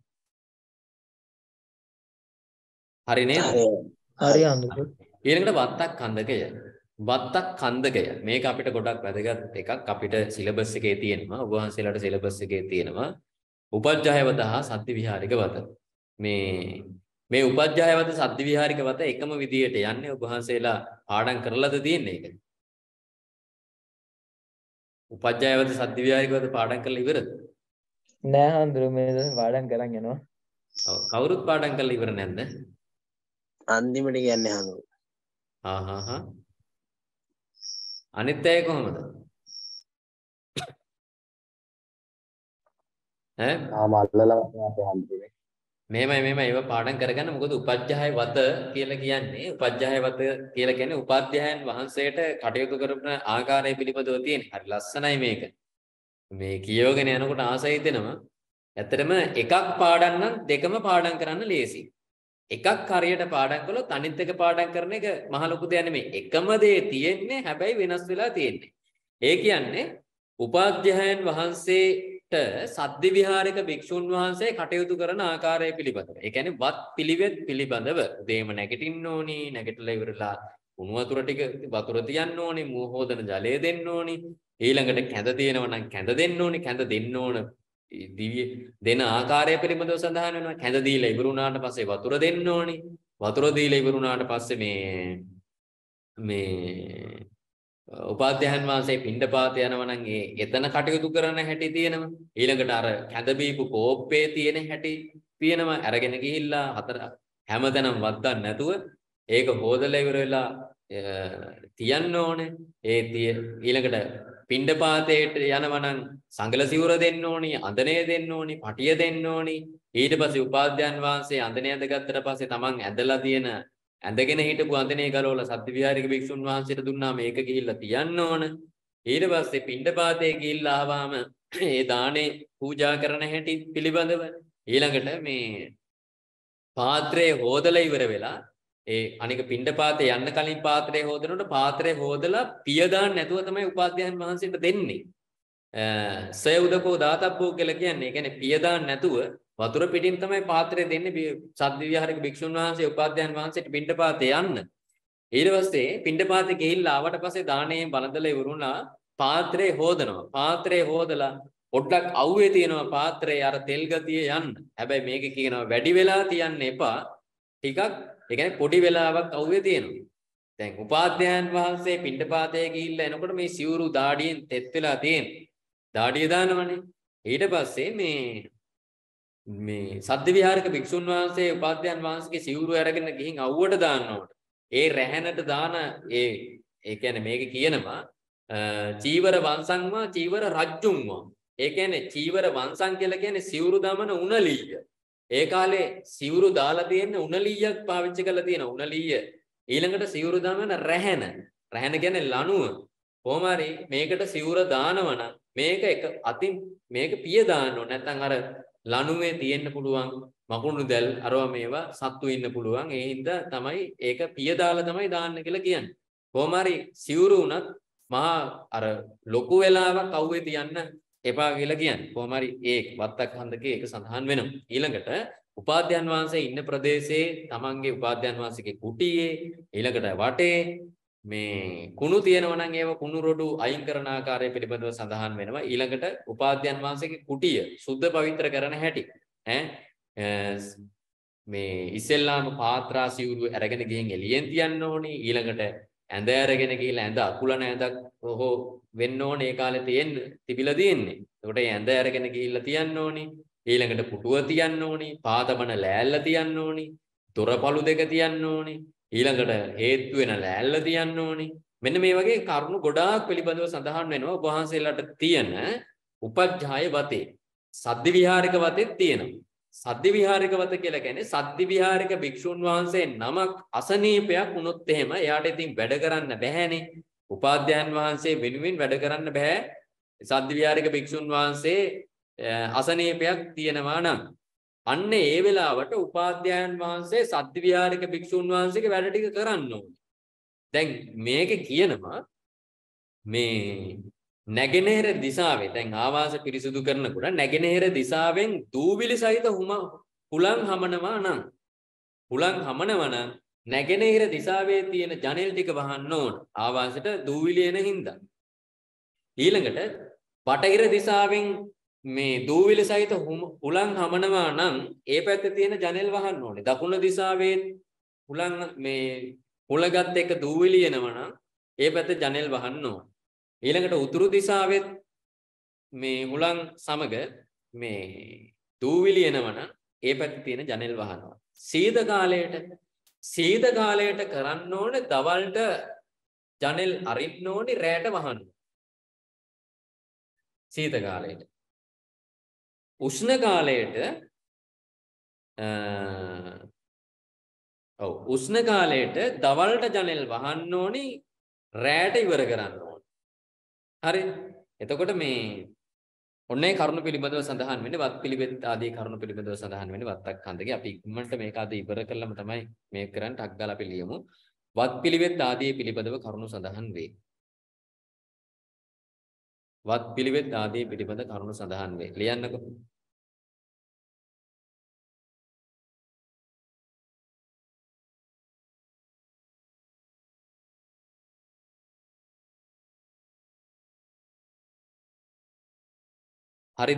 හරි නේද? හරි අඳුර. ඊළඟට වත්තක් කන්දකය. වත්තක් කන්දකය. මේක අපිට ගොඩක් වැදගත් එකක්. අපිට සිලබස් එකේ තියෙනවා. ඔබ වහන්සේලාට සිලබස් එකේ තියෙනවා. උපජ්ජායවත හා සත්‍ය විහාරික වත. මේ මේ උපජ්ජායවත සත්‍ය විහාරික වත එකම විදියට යන්නේ ඔබ වහන්සේලා පාඩම් කරලාද තියෙන්නේ ඒක? උපජ්ජායවත සත්‍ය විහාරික වත පාඩම් කරලා ඉවරද? නෑ අඳුර මේ පාඩම් කරන් යනවා. ඔව් කවුරුත් පාඩම් කරලා ඉවර නැද්ද? අන්තිමට කියන්නේ අඳුර. හා හා හා අනිත් අය කොහමද? ඈ ආම අල්ලලා අපේ හන්දිනේ. මේමයි මේමයි ඒව පාඩම් කරගන්න. මොකද උපජ්ජාය වත කියලා කියන්නේ උපජ්ජාය වත කියලා කියන්නේ උපාධ්‍යායන් වහන්සේට කටයුතු කරන ආකාරය පිළිබඳව තියෙන. හරි ලස්සනයි මේක. මේ කියවගෙන යනකොට ආසයි හිතෙනවා. ඇත්තටම එකක් පාඩම් නම් දෙකම පාඩම් කරන්න ලේසි. එකක් හරියට පාඩම් කළොත් අනිත් එක පාඩම් කරන එක මහ ලොකු දෙයක් නෙමෙයි. එකම දේ තියෙන්නේ හැබැයි වෙනස් වෙලා තියෙන්නේ. ඒ කියන්නේ උපාධ්‍යායන් වහන්සේට සද්දි විහාරක භික්ෂුන් වහන්සේ කටයුතු කරන ආකාරය පිළිබඳව. ඒ කියන්නේ වත් පිළිවෙත් පිළිබඳව උදේම නැගිටින්න ඕනි, නැගිටලා ඉවරලා උණු වතුර ටික වතුර තියන්න ඕනි, මූ හොදන ජලය දෙන්න ඕනි. ඊළඟට කැඳ තියෙනවා නම් කැඳ දෙන්න ඕනි, කැඳ දෙන්න ඕන දිව්‍ය දෙන ආකාරය පිළිබඳව සඳහන් වෙනවා. කැඳ දීලා ඉවරුණාට පස්සේ වතුර දෙන්න ඕනි. වතුර දීලා ඉවරුණාට පස්සේ මේ මේ උපාධ්‍යායන් වහන්සේ පිණ්ඩපාත යනවා නම් ඒ එතන කටයුතු කරන හැටි තියෙනවා. ඊළඟට අර කැඳ බීපු කෝප්පේ තියෙන හැටි තියෙනවා. අරගෙන ගිහිල්ලා හතර හැමතැනම වද්දන්න නැතුව ඒක හොදලා ඉවර වෙලා තියන්න ඕනේ. ඒ ඊළඟට පිණ්ඩපාතේට යනවා නම් සංගල සිවුර දෙන්න ඕනි, අඳනේ දෙන්න ඕනි, පටිය දෙන්න ඕනි. ඊට පස්සේ උපාධ්‍යායන් වහන්සේ අඳනේ ඇඳගත්තට පස්සේ තමන් ඇඳලා තියෙන ඇඳගෙන හිටපු අඳනේ ගලවලා සද්ද විහාරික භික්ෂුන් වහන්සේට දුන්නා මේක ගිහිල්ලා තියන්න ඕන. ඊට පස්සේ පිණ්ඩපාතේ ගිහිල්ලා ආවම ඒ දානේ පූජා කරන හැටි පිළිබඳව ඊළඟට මේ පාත්‍රය හොදලා ඉවර වෙලා ඒ අනික පිණ්ඩපාතේ යන්න කලින් පාත්‍රය හොදනකොට පාත්‍රය හොදලා පිය දාන්න නැතුව තමයි උපාධ්‍යායන් වහන්සේට දෙන්නේ. සය උදකෝ දාතබ්බෝ කියලා කියන්නේ. ඒ කියන්නේ පිය දාන්න නැතුව වතුර පිටින් තමයි පාත්‍රය දෙන්නේ සද්ද විහාරික භික්ෂුන් වහන්සේ උපාධ්‍යායන් වහන්සේට පිණ්ඩපාතේ යන්න. ඊට පස්සේ පිණ්ඩපාතේ ගිහිල්ලා ආවට පස්සේ දානේ වළඳලා ඉවරුණා පාත්‍රය හොදනවා. පාත්‍රය හොදලා පොඩ්ඩක් අවුවේ තියෙනවා පාත්‍රයේ අර තෙල් ගතිය යන්න. හැබැයි මේක කියනවා වැඩි වෙලා තියන්න එපා. ටිකක් ඒ කියන්නේ පොඩි වෙලාවක් අවුවේ තියෙනවා. දැන් උපාධ්‍යායන් වහන්සේ පිණ්ඩපාතයේ ගිහිල්ලා එනකොට මේ සිවුරු දාඩියෙන් තෙත් වෙලා තියෙනවා. දාඩිය දානවනේ. ඊට පස්සේ මේ මේ සද්ද විහාරක භික්ෂුන් වහන්සේ උපාධ්‍යායන් වහන්සේගේ සිවුරු අරගෙන ගිහින් අවුවට දාන්නවට. ඒ රැහැනට දාන ඒ ඒ කියන්නේ මේක කියනවා චීවර වංශංවා චීවර රජ්ජුන්වා. ඒ කියන්නේ චීවර වංශං කියලා කියන්නේ සිවුරු දමන උණලීය. ඒ කාලේ සිවුරු දාලා තියෙන උණලීයක් පාවිච්චි කරලා තියෙන උණලීය. ඊළඟට සිවුරු දමන රැහැන. රැහැන කියන්නේ ලණුව. කොහොම හරි මේකට සිවුර දානවනම් මේක එක අතින් මේක පිය දාන්න ඕන. නැත්නම් අර ලණුවේ තියෙන්න පුළුවන් මකුණු දැල් අරවා මේවා සත්තු ඉන්න පුළුවන්. ඒ හින්දා තමයි ඒක පිය දාලා තමයි දාන්න කියලා කියන්නේ. කොහොම හරි සිවුරු උනත් මහා අර ලොකු වෙලාවක් අවුවේ තියන්න එපා කියලා කියන්නේ. කොහොම හරි ඒ වත්තක් හන්දකේ ඒක සඳහන් වෙනවා. ඊළඟට උපාධ්‍යායන් වහන්සේ ඉන්න ප්‍රදේශයේ තමන්ගේ උපාධ්‍යායන් වහන්සේගේ කුටියේ ඊළඟට වටේ මේ කුණු තියෙනවා නම් ඒව කුණු රොඩු අයින් කරන ආකාරය පිළිබඳව සඳහන් වෙනවා. ඊළඟට උපාධ්‍යායන් වහන්සේගේ කුටිය සුද්ධ පවිත්‍ර කරන හැටි ඈ මේ ඉස්සෙල්ලාම පාත්‍රා සිවුරු අරගෙන ගිහින් එළියෙන් තියන්න ඕනි. ඊළඟට ඇඳ අරගෙන ගිහිල්ලා ඇඳ අකුලන ඇඳක් හො වෙන්න ඕනේ. ඒ කාලේ තියෙන්න තිබිලා තියෙන්නේ. ඒකට ඒ ඇඳ අරගෙන ගිහිල්ලා තියන්න ඕනි. ඊළඟට පුටුව තියන්න ඕනි. පාදබන ලෑල්ල තියන්න ඕනි. දොරපළු දෙක තියන්න ඕනි. ඊළඟට හේතු වෙන ලෑල්ල තියන්න ඕනි. මෙන්න මේ වගේ කරුණු ගොඩාක් පිළිබඳව සඳහන් වෙනවා. ඔබ වහන්සේලාට තියෙන උපජ්ජාය වතේ සද්ද විහාරික වතේ තියෙනවා. සද්ද විහාරික වත කියලා කියන්නේ සද්ද විහාරික භික්ෂුන් වහන්සේ නමක් අසනීපයක් වුණොත් එහෙම එයාට ඉතින් වැඩ කරන්න බැහැනේ. උපාධ්‍යායන් වහන්සේ වෙනුවෙන් වැඩ කරන්න බෑ. සද්ද විහාරික භික්ෂුන් වහන්සේ අසනීපයක් තියෙනවා නම් අන්න ඒ වෙලාවට උපාධ්‍යායන් වහන්සේ සද්ද විහාරික භික්ෂුන් වහන්සේගේ වැඩ ටික කරන්න ඕනේ. දැන් මේක කියනවා මේ නැගෙනහිර දිශාවේ දැන් ආවාස පිරිසුදු කරනකොට නැගෙනහිර දිශාවෙන් දූවිලි සහිත හුලං හමනවා නම් හුලං හමනවා නම් නැගෙනහිර දිශාවේ තියෙන ජනෙල් ටික වහන්න ඕන ආවාසයට දූවිලි එන හින්දා. ඊළඟට බටහිර දිශාවෙන් මේ දූවිලි සහිත හුලං හමනවා නම් ඒ පැත්තේ තියෙන ජනෙල් වහන්න ඕනේ. දකුණු දිශාවේ හුලං මේ හුලගත් එක දූවිලි එනවා නම් ඒ පැත්තේ ජනෙල් වහන්න ඕනේ. ඊළඟට උතුරු දිශාවෙත් මේ හුලං සමග මේ දූවිලි එනවනම් ඒ පැත්තේ තියෙන ජනෙල් වහනවා. සීත කාලයට සීත කාලයට කරන්න ඕනේ දවල්ට ජනෙල් අරින්න ඕනේ රැට වහන්න. සීත කාලයට. උෂ්ණ කාලයට ඔව් උෂ්ණ කාලයට දවල්ට ජනෙල් වහන්න ඕනි රැයට ඉවර කරන්න ඕනි. හරි. එතකොට මේ ඔන්නේ කරුණු පිළිබඳව සඳහන් වෙන්නේ වත් පිළිවෙත් ආදී කරුණු පිළිබඳව සඳහන් වෙන්නේ වත්තක් හන්දගේ. අපි ඉක්මනට මේක අද ඉවර කළාම තමයි මේක කරන්න ටක් ගාලා අපි ලියමු. වත් පිළිවෙත් ආදී පිළිබඳව කරුණු සඳහන් වේ. වත් පිළිවෙත් ආදී පිළිබඳ කරුණු සඳහන් වේ. ලියන්නකෝ. හරිද?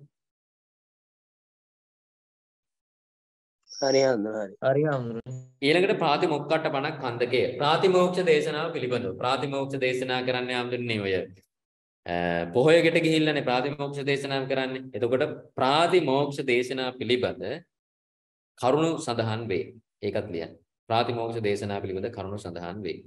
හරි හඳුනන හරි හඳුනන ඊළඟට ප්‍රාතිමොක්ඛට්ට පණක් ඛණ්ඩකය. ප්‍රාතිමෝක්ෂ දේශනාව පිළිබඳව. ප්‍රාතිමෝක්ෂ දේශනා කරන්නේ ආම්දුන්නේ ඔය පොහොයකට ගිහිල්ලානේ ප්‍රාතිමෝක්ෂ දේශනාව කරන්නේ. එතකොට ප්‍රාතිමෝක්ෂ දේශනා පිළිබඳ කරුණු සඳහන් වේ. ඒකත් ලියන්න. ප්‍රාතිමෝක්ෂ දේශනා පිළිබඳ කරුණු සඳහන් වේ.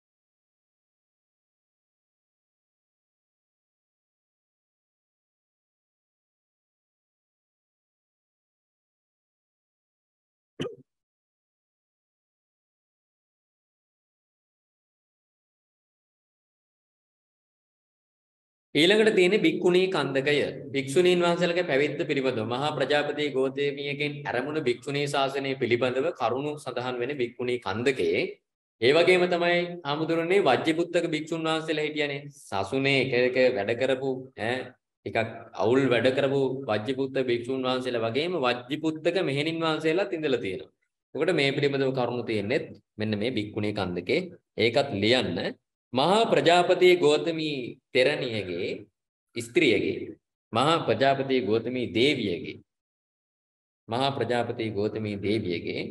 ඊළඟට තියෙන්නේ භික්ඛුණී කන්දකය. භික්ෂුණීන් වහන්සේලාගේ පැවිද්ද පිළිබඳව මහා ප්‍රජාපති ගෝතමීයගෙන් ආරමුණු භික්ෂුණී ශාසනය පිළිබඳව කරුණු සඳහන් වෙන භික්ඛුණී කන්දකයේ ඒ වගේම තමයි ආමුදුරනේ වජ්ජිපුත්තක භික්ෂුන් වහන්සේලා හිටියනේ. සසුනේ එක එක වැඩ කරපු ඈ එකක් අවුල් වැඩ කරපු වජ්ජිපුත්ත භික්ෂුන් වහන්සේලා වගේම වජ්ජිපුත්තක මෙහෙණින් වහන්සේලාත් ඉඳලා තියෙනවා. එතකොට මේ පිළිබඳව කරුණු තියෙන්නේ මෙන්න මේ භික්ඛුණී කන්දකේ. ඒකත් ලියන්න. මහා ප්‍රජාපති ගෝතමී තෙරණියගේ ස්ත්‍රියගේ මහා ප්‍රජාපති ගෝතමී දේවියගේ මහා ප්‍රජාපති ගෝතමී දේවියගේ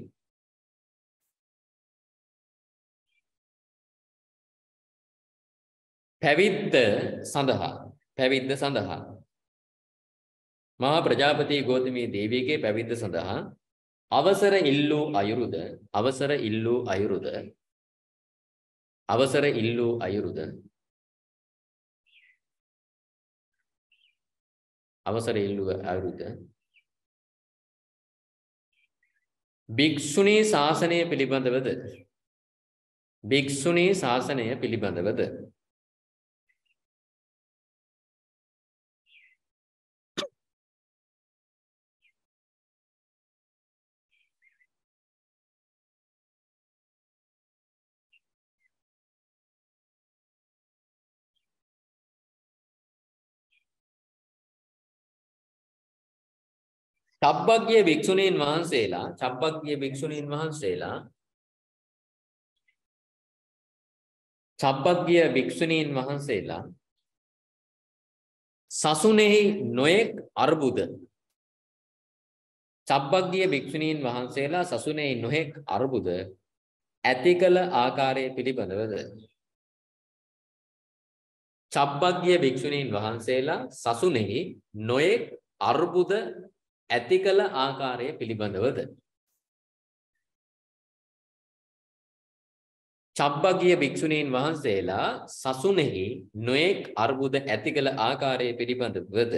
පැවිද්ද සඳහා පැවිද්ද සඳහා මහා ප්‍රජාපති ගෝතමී දේවියගේ පැවිද්ද සඳහා අවසර ඉල්ලූ අයුරුද අවසර ඉල්ලූ අයුරුද අවසර ඉල්ලූ අයුරුද අවසර ඉල්ලූ අයුරුද භික්ෂුණී ශාසනය පිළිබඳවද භික්ෂුණී ශාසනය පිළිබඳවද චබ්බග්ගිය භික්ෂුණීන් වහන්සේලා චබ්බග්ගිය භික්ෂුණීන් වහන්සේලා චබ්බග්ගිය භික්ෂුණීන් වහන්සේලා සසුනේහි නොයෙක් අර්බුද චබ්බග්ගිය භික්ෂුණීන් වහන්සේලා සසුනේහි නොයෙක් අර්බුද ඇති කළ ආකාරය පිළිබඳවද චබ්බග්ගිය භික්ෂුණීන් වහන්සේලා සසුනේහි නොයෙක් අර්බුද ඇති කළ ආකාරය පිළිබඳවද චබ්බගිය භික්ෂුණීන් වහන්සේලා සසුනේහි නොයෙක් අර්බුද ඇති කළ ආකාරය පිළිබඳවද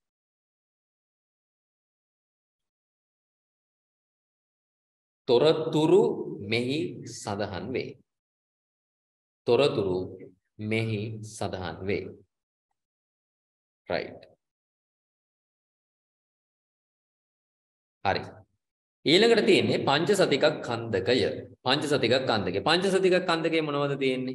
තොරතුරු මෙහි සඳහන් වේ තොරතුරු මෙහි සඳහන් වේ right හරි ඊළඟට තියෙන්නේ පංචසතික කන්දකය පංචසතික කන්දකය පංචසතික කන්දකේ මොනවද තියෙන්නේ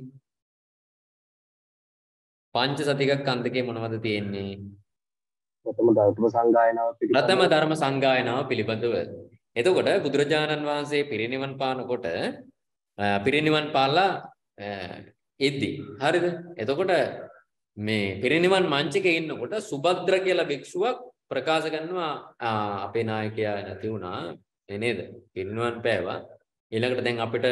පංචසතික කන්දකේ මොනවද තියෙන්නේ ප්‍රථම ධර්ම සංගායනාව පිළිබඳව ප්‍රථම ධර්ම සංගායනාව පිළිබඳව එතකොට බුදුරජාණන් වහන්සේ පිරිනිවන් පානකොට පිරිනිවන් පාලා එද්දි හරිද එතකොට මේ පිරිනිවන් මංචකේ ඉන්නකොට සුභද්‍ර කියලා භික්ෂුවක් ප්‍රකාශ කරනවා අපේ නායකයා නැති වුණා නේද පිරිනිවන් පෑවා ඊළඟට දැන් අපිට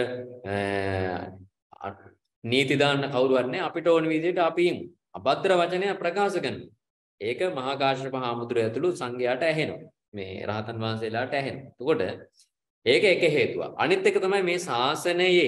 නීති දාන්න කවුරුවත් නැහැ අපිට ඕන විදිහට අපි යමු අභද්‍ර වචනය ප්‍රකාශ කරනවා ඒක මහා කාශ්‍යප හාමුදුරුවෝ ඇතුළු සංඝයාට ඇහෙනවා මේ රහතන් වහන්සේලාට ඇහෙනවා එතකොට ඒක එක හේතුවක් අනිත් එක තමයි මේ ශාසනයේ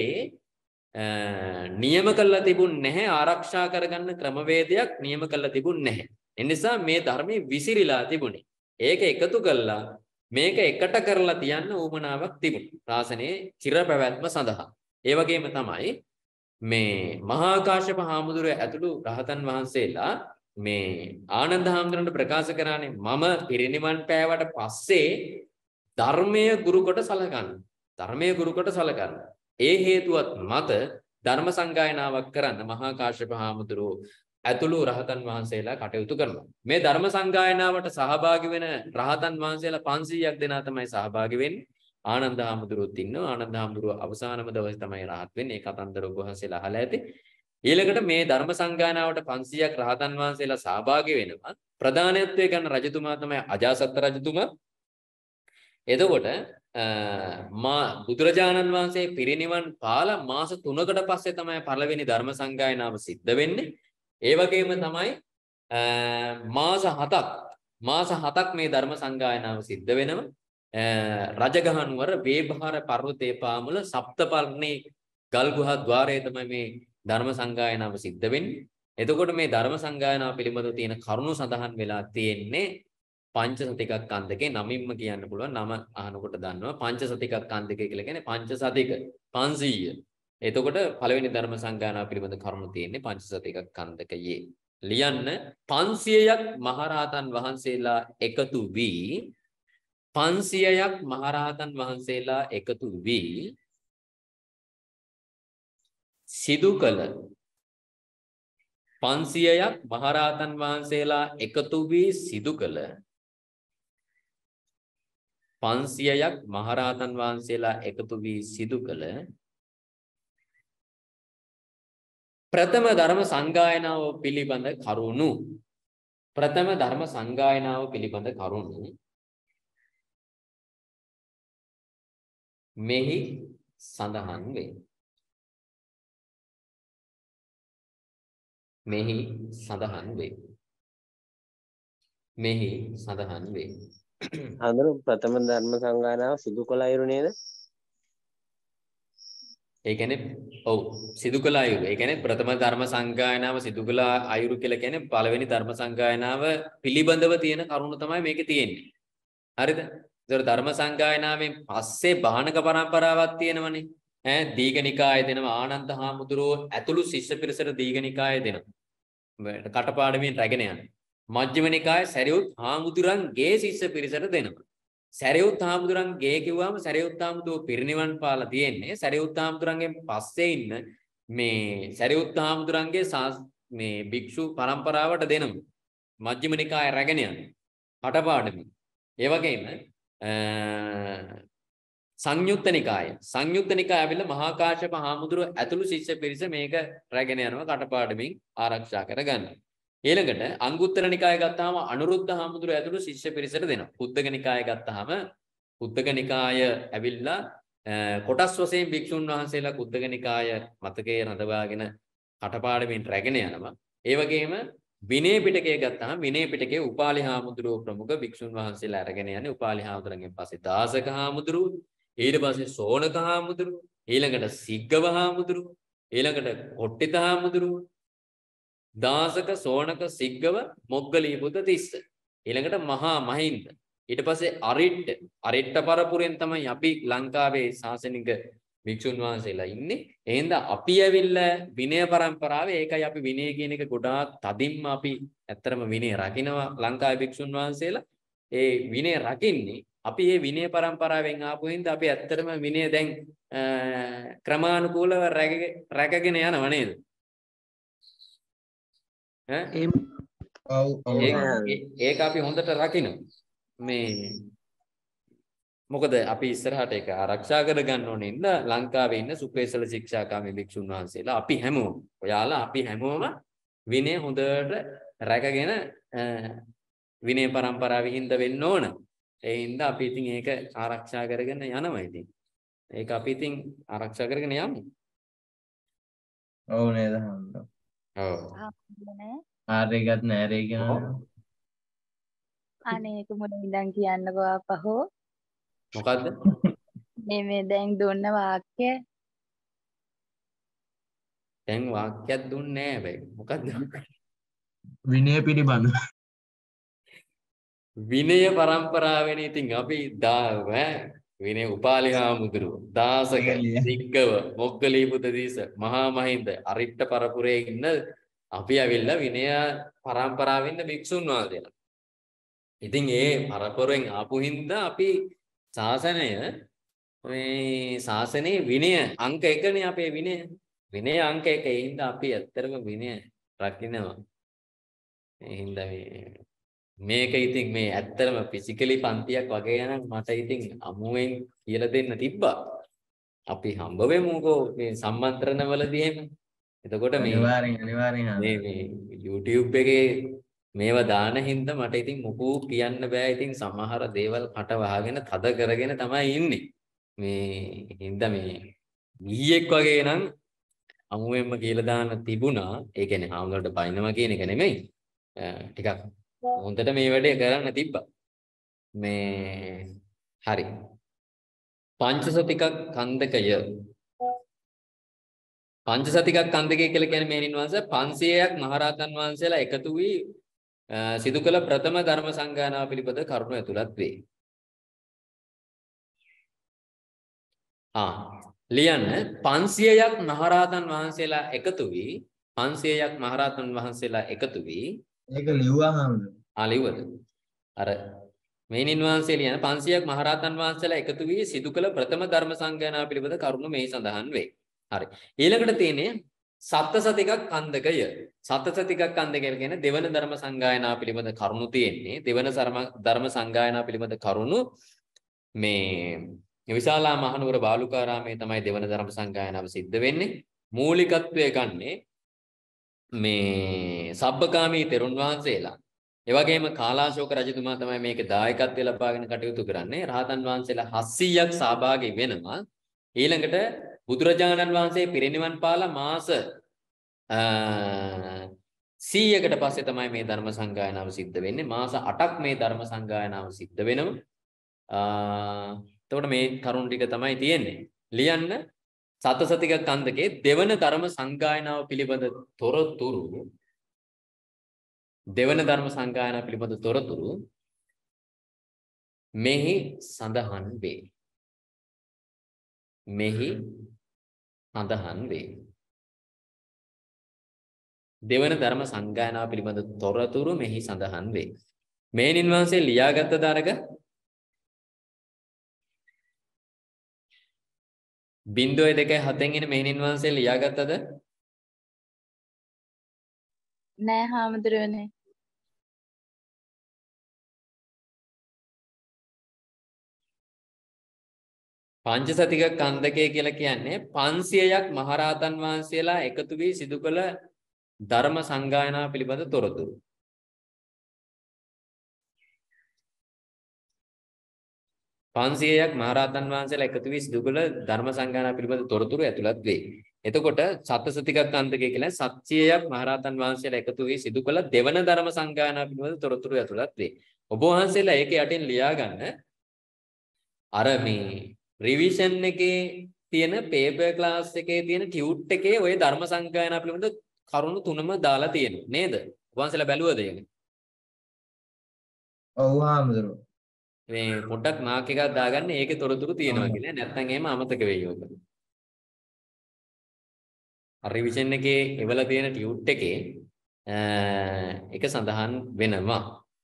නියම කළා තිබුණ නැහැ ආරක්ෂා කරගන්න ක්‍රමවේදයක් නියම කළා තිබුණ නැහැ එනිසා මේ ධර්මයේ විසිරීලා තිබුණේ. ඒක එකතු කළා මේක එකට කරලා තියන්න උවමනාවක් තිබුණා. ශාසනයේ චිර පැවැත්ම සඳහා. ඒ වගේම තමයි මේ මහා කාශ්‍යප හාමුදුරුවෝ ඇතුළු රහතන් වහන්සේලා මේ ආනන්ද හාමුදුරන්ට ප්‍රකාශ කරානේ මම පිරිනිවන් පෑවට පස්සේ ධර්මයේ ගුරු කොට සලකන්න. ධර්මයේ ගුරු කොට සලකන්න. ඒ හේතුවත් මත ධර්ම සංගායනාවක් කරන්න මහා කාශ්‍යප හාමුදුරුවෝ ඇතුළු රහතන් වහන්සේලා කටයුතු කරනවා. මේ ධර්ම සංගායනාවට සහභාගී වෙන රහතන් වහන්සේලා පන්සීයක් දෙනා තමයි සහභාගී වෙන්නේ. ආනන්ද හාමුදුරුවෝත් ඉන්නවා. ආනන්ද හාමුදුරුවෝ අවසානම දවසේ තමයි රහත් වෙන්නේ. ඒ කතන්දර ඔබ වහන්සේලා අහලා ඇති. ඊළඟට මේ ධර්ම සංගායනාවට පන්සීයක් රහතන් වහන්සේලා සහභාගී වෙනවා. ප්‍රධානත්වයේ ගන්න රජතුමා තමයි අජාසත් රජතුමා. එතකොට මා බුදුරජාණන් වහන්සේ පිරිනිවන් පාලා මාස තුනකට පස්සේ තමයි පළවෙනි ධර්ම සංගායනාව සිද්ධ වෙන්නේ. ඒ වගේම තමයි මාස හතක් මාස හතක් මේ ධර්ම සංගායනාව සිද්ධ වෙනවා. රජගහ නුවර වේභාර පර්වතයේ පාමුල සප්තපර්ණී ගල්ගුහා ద్వාරයේ තමයි මේ ධර්ම සංගායනාව සිද්ධ වෙන්නේ. එතකොට මේ ධර්ම සංගායනාව පිළිබඳව තියෙන කරුණු සඳහන් වෙලා තියෙන්නේ පංචසතිකක් කන්දකේ නමින්ම කියන්න පුළුවන්. නම අහනකොට දන්නවා පංචසතිකක් කන්දකේ කියලා කියන්නේ පංචසතික පන්සීය. එතකොට පළවෙනි ධර්ම සංගායනාව පිළිබඳ කරුණු තියෙන්නේ පංචසතිකක් කන්දකයේ. ලියන්න පන්සියයක් මහරහතන් වහන්සේලා එකතු වී පන්සියයක් මහරහතන් වහන්සේලා එකතු වී සිදු කළ පන්සියයක් මහරහතන් වහන්සේලා එකතු වී සිදු කළ පන්සියයක් මහරහතන් වහන්සේලා එකතු වී සිදු කළ ප්‍රථම ධර්ම සංගායනාව පිළිබඳ කරුණු ප්‍රථම ධර්ම සංගායනාව පිළිබඳ කරුණු මෙහි සඳහන් වේ. මෙහි සඳහන් වේ. මෙහි සඳහන් වේ. අඳුර ප්‍රථම ධර්ම සංගායනාව සිදු කළ අයුරු නේද? ඒ කියන්නේ ඔව් සිදු කළ අයුරු. ඒ කියන්නේ ප්‍රථම ධර්ම සංගායනාව සිදු කළ අයුරු කියලා කියන්නේ පළවෙනි ධර්ම සංගායනාව පිළිබඳව තියෙන කරුණු තමයි මේකේ තියෙන්නේ. හරිද? ඒතර ධර්ම සංගායනාවෙන් පස්සේ බාහනක පරම්පරාවක් තියෙනවනේ. ඈ දීඝනිකාය දෙනවා ආනන්ද හාමුදුරුවෝ ඇතුළු ශිෂ්‍ය පිරිසට දීඝනිකාය දෙනවා. කටපාඩමින් රැගෙන යන. මජ්ක්‍ධිම නිකාය සරියුත් හාමුදුරන්ගේ ශිෂ්‍ය පිරිසට දෙනවා. සරියුත් හාමුදුරන්ගේ කිව්වම සරියුත් හාමුදුරුවෝ පිරිනිවන් පාලා තියෙන්නේ. සරියුත් හාමුදුරන්ගෙන් පස්සේ ඉන්න මේ සරියුත් හාමුදුරන්ගේ මේ භික්ෂු පරම්පරාවට දෙනවා. මජ්ක්‍ධිම නිකාය රැගෙන යන. කටපාඩමින්. ඒ වගේම සංයුත්ත නිකාය සංයුත්ත නිකාය ඇවිල්ලා මහා කාශ්‍යප හාමුදුරුවෝ ඇතුළු ශිෂ්‍ය පිරිස මේක රැගෙන යනවා කටපාඩමින් ආරක්ෂා කරගන්න. ඊළඟට අංගුත්තර නිකාය ගත්තාම අනුරුද්ධ හාමුදුරුවෝ ඇතුළු ශිෂ්‍ය පිරිසට දෙනවා. උද්දක නිකාය ගත්තාම උද්දක නිකාය ඇවිල්ලා කොටස් වශයෙන් භික්ෂුන් වහන්සේලා උද්දක නිකාය මතකයේ රඳවාගෙන කටපාඩමින් රැගෙන යනවා. ඒ වගේම විනය පිටකය ගත්තාම විනය පිටකයේ උපාලි හාමුදුරුවෝ ප්‍රමුඛ භික්ෂුන් වහන්සේලා අරගෙන යන්නේ. උපාලි හාමුදුරන්ගෙන් පස්සේ දාසක හාමුදුරුවෝ, ඊට පස්සේ සෝනක හාමුදුරුවෝ, ඊළඟට සිග්ගව හාමුදුරුවෝ, ඊළඟට කොට්ටිත හාමුදුරුවෝ, දාසක සෝනක සිග්ගව මොග්ගලී බුද්ධ තිස්ස, ඊළඟට මහා මහින්ද, ඊට පස්සේ අරිට්ට අරිට්ට පරපුරෙන් තමයි අපි ලංකාවේ ශාසනික භික්ෂුන් වහන්සේලා ඉන්නේ. එහෙනම් අපි ඇවිල්ලා විනය પરම්පරාවේ ඒකයි අපි විනය කියන එක ගොඩාක් තදින්ම අපි ඇත්තරම විනය රකින්නවා ලංකාවේ භික්ෂුන් වහන්සේලා. ඒ විනය රකින්නේ අපි මේ විනය પરම්පරාවෙන් ආපු හින්දා අපි ඇත්තරම විනය දැන් ක්‍රමානුකූලව රැකගෙන යනවා නේද? ඈ ඔව් ඔව් ඒක අපි හොඳට රකින්න මේ මොකද අපි ඉස්සරහට ඒක ආරක්ෂා කරගන්න ඕනේ ඉන්න ලංකාවේ ඉන්න සුපේසල ශික්ෂාකාමී භික්ෂුන් වහන්සේලා අපි හැමෝම ඔයාලා අපි හැමෝම විනය හොඳට රැකගෙන විනය પરම්පරාවෙ හින්ද වෙන්න ඕන. ඒ හින්දා අපි ඉතින් ඒක ආරක්ෂා කරගෙන යනවා ඉතින්. ඒක අපි ඉතින් ආරක්ෂා කරගෙන යමු. ඔව් නේද හම්බ. ඔව්. ආරේගත් නෑරේ කියනවා. අනේ කුමුණ ඉඳන් කියන්නකෝ අපහෝ. මොකද්ද? මේ මේ දැන් දුන්න වාක්‍ය. දැන් වාක්‍යයක් දුන්නේ නෑ බයි. මොකද්ද? විනය පිළිබඳ. විනය පරම්පරාවෙන් ඉතින් අපි දා ඈ විනය උපාලි හාමුදුරුව දාසක සික්කව මොග්ගලී පුදදීස මහා මහින්ද අරිට්ඨ පරපුරේ ඉන්න අපි ඇවිල්ලා විනය පරම්පරාවෙන් ඉන්න භික්ෂුන් වහන්සේලා. ඉතින් ඒ පරපුරෙන් ආපු හින්දා අපි ශාසනය මේ ශාසනයේ විනය අංක එකනේ අපේ විනය. විනය අංක එක. ඒ හින්දා අපි ඇත්තටම විනය රකින්නවා. ඒ හින්දා මේ මේක ඉතින් මේ ඇත්තටම ෆිසිකලි පන්තියක් වගේ නම් මට ඉතින් අමුවෙන් කියලා දෙන්න තිබ්බා. අපි හම්බ වෙමුකෝ මේ සම්මන්ත්‍රණවලදී එහෙම. එතකොට මේ අනිවාර්යෙන් අනිවාර්යෙන් මේ මේ YouTube එකේ මේවා දාන හින්දා මට ඉතින් මොකෝ කියන්න බෑ. ඉතින් සමහර දේවල් කට වහගෙන තද කරගෙන තමයි ඉන්නේ. මේ හින්දා මේ ගියෙක් වගේ නම් අමුවෙන්ම කියලා දාන්න තිබුණා. ඒ කියන්නේ හාමුදුරන්ට බයිනවා කියන එක නෙමෙයි. ටිකක් හොඳට මේ වැඩේ කරන්න තිබ්බා. මේ හරි. පංචසතික කන්දකය. පංචසතික කන්දකය කියලා කියන්නේ මේනින් වහන්සේ පන්සියයක් මහරහතන් වහන්සේලා එකතු වී සිදු කළ ප්‍රථම ධර්ම සංගායනාව පිළිබඳ කරුණු ඇතුළත් වේ. ආ ලියන්න පන්සියයක් මහරහතන් වහන්සේලා එකතු වී පන්සියයක් මහරහතන් වහන්සේලා එකතු වී ඒක ලිව්වා හාමුදුරුවෝ. ආ ලිව්වද? අර මේනින් වහන්සේ ලියන පන්සියයක් මහරහතන් වහන්සේලා එකතු වී සිදු කළ ප්‍රථම ධර්ම සංගායනාව පිළිබඳ කරුණු මෙහි සඳහන් වේ. හරි. ඊළඟට තියෙන්නේ සත්සතික කන්දකය. සත්සතික කන්දකය කියන්නේ දෙවන ධර්ම සංගායනාව පිළිබඳ කරුණු තියෙන්නේ. දෙවන ධර්ම සංගායනාව පිළිබඳ කරුණු මේ විශාලා මහනුවර බාලුකාරාමයේ තමයි දෙවන ධර්ම සංගායනාව සිද්ධ වෙන්නේ. මූලිකත්වයේ ගන්නේ මේ සබ්බකාමී තෙරුන් වහන්සේලා. ඒ වගේම කාලාශෝක රජතුමා තමයි මේකේ දායකත්වය ලබාගෙන කටයුතු කරන්නේ. රහතන් වහන්සේලා හත්සීයක් සහභාගී වෙනවා. ඊළඟට බුදුරජාණන් වහන්සේ පිරිනිවන් පාලා මාස සීයකට පස්සේ තමයි මේ ධර්ම සංගායනාව සිද්ධ වෙන්නේ. මාස අටක් මේ ධර්ම සංගායනාව සිද්ධ වෙනවා. එතකොට මේ කරුණ ටික තමයි තියෙන්නේ. ලියන්න සතසතික කන්දකේ දෙවන ධර්ම සංගායනාව පිළිබඳ තොරතුරු දෙවන ධර්ම සංගායනාව පිළිබඳ තොරතුරු මෙහි සඳහන් වේ. මෙහි සඳහන් වේ. දෙවන ධර්ම සංගායනාව පිළිබඳ තොරතුරු මෙහි සඳහන් වේ. මේනින් වහන්සේ ලියාගත්ත දරක බිංදුව දෙකයි හතෙන් එන මේනින් වහන්සේ ලියාගත්තද? නෑ හාමුදුරුවනේ. පංචසතික කන්දකය කියලා කියන්නේ පන්සියයක් මහරහතන් වහන්සේලා එකතු වී සිදු කළ ධර්ම සංගායනාව පිළිබඳ තොරතුරු. පන්සියයක් මහරහතන් වහන්සේලා එකතු වී සිදු කළ ධර්ම සංගායනාව පිළිබඳ තොරතුරු ඇතුළත් වේ. එතකොට සත්සතික කන්දකය කියලා සත්‍යයක් මහරහතන් වහන්සේලා එකතු වී සිදු කළ දෙවන ධර්ම සංගායනාව පිළිබඳ තොරතුරු ඇතුළත් වේ. ඔබ වහන්සේලා ඒකේ යටින් ලියා ගන්න අර මේ රිවිෂන් එකේ තියෙන පේපර් ක්ලාස් එකේ තියෙන ටියුට් එකේ ওই ධර්ම සංගායනාව පිළිබඳ කරුණු තුනම දාලා තියෙනවා නේද? ඔබ වහන්සේලා බැලුවද ඒක? ඔව් හාමුදුරුවෝ. මේ පොඩ්ඩක් මාක් එකක් දාගන්න ඒකේ තොරතුරු තියෙනවා කියලා. නැත්නම් එහෙම අමතක වෙයි ඔක. රිවිෂන් එකේ එවලා තියෙන ටියුට් එකේ එක සඳහන් වෙනවා.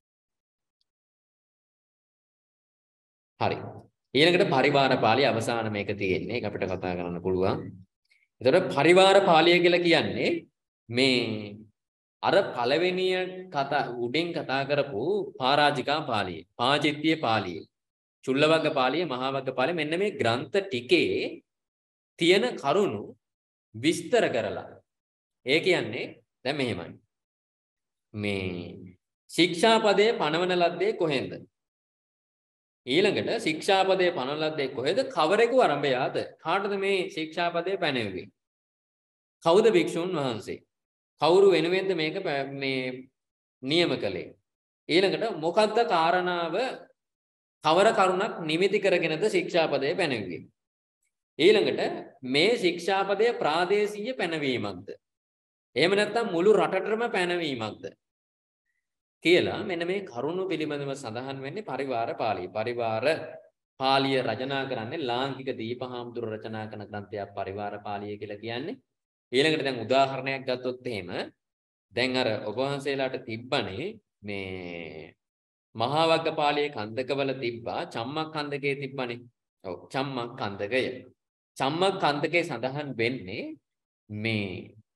හරි. ඊළඟට පරිවාර පාළිය අවසාන මේක තියෙන්නේ. ඒක අපිට කතා කරන්න පුළුවන්. එතකොට පරිවාර පාළිය කියලා කියන්නේ මේ අර පළවෙනිය කතා උඩින් කතා කරපු පරාජිකා පාළිය, පාචිත්‍ය පාළිය, චුල්ලවග්ග පාළිය, මහාවග්ග පාළිය මෙන්න මේ ග්‍රන්ථ ටිකේ තියෙන කරුණු විස්තර කරලා. ඒ කියන්නේ දැන් මෙහෙමයි. මේ ශික්ෂාපදයේ පනවන ලද්දේ කොහෙන්ද? ඊළඟට ශික්ෂාපදයේ පනවන ලද්දේ කොහෙද? කවරෙකු ආරම්භයාද? කාටද මේ ශික්ෂාපදයේ පැනෙව්වේ? කවුද භික්ෂුන් වහන්සේ? කවුරු වෙනුවෙන්ද මේක මේ නියම කළේ? ඊළඟට මොකද්ද කාරණාව? කවර කරුණක් නිමිති කරගෙනද ශික්ෂාපදයේ පැනෙව්වේ? ඊළඟට මේ ශික්ෂාපදය ප්‍රාදේශීය පැනවීමක්ද? එහෙම නැත්නම් මුළු රටටම පැනවීමක්ද? කියලා මෙන්න මේ කරුණු පිළිබඳව සඳහන් වෙන්නේ පරිවාර පාළිය. පරිවාර පාළිය රචනා කරන්නේ ලාංකික දීපහාමුදුර රචනා කරන ග්‍රන්ථයක් පරිවාර පාළිය කියලා කියන්නේ. ඊළඟට දැන් උදාහරණයක් ගත්තොත් එහෙම දැන් අර ඔබ වහන්සේලාට තිබ්බනේ මේ මහා වග්ගපාළියේ කන්දකවල තිබ්බා චම්මක් කන්දකයේ තිබ්බනේ. ඔව් චම්මක් කන්දකය. චම්මක් කන්දකේ සඳහන් වෙන්නේ මේ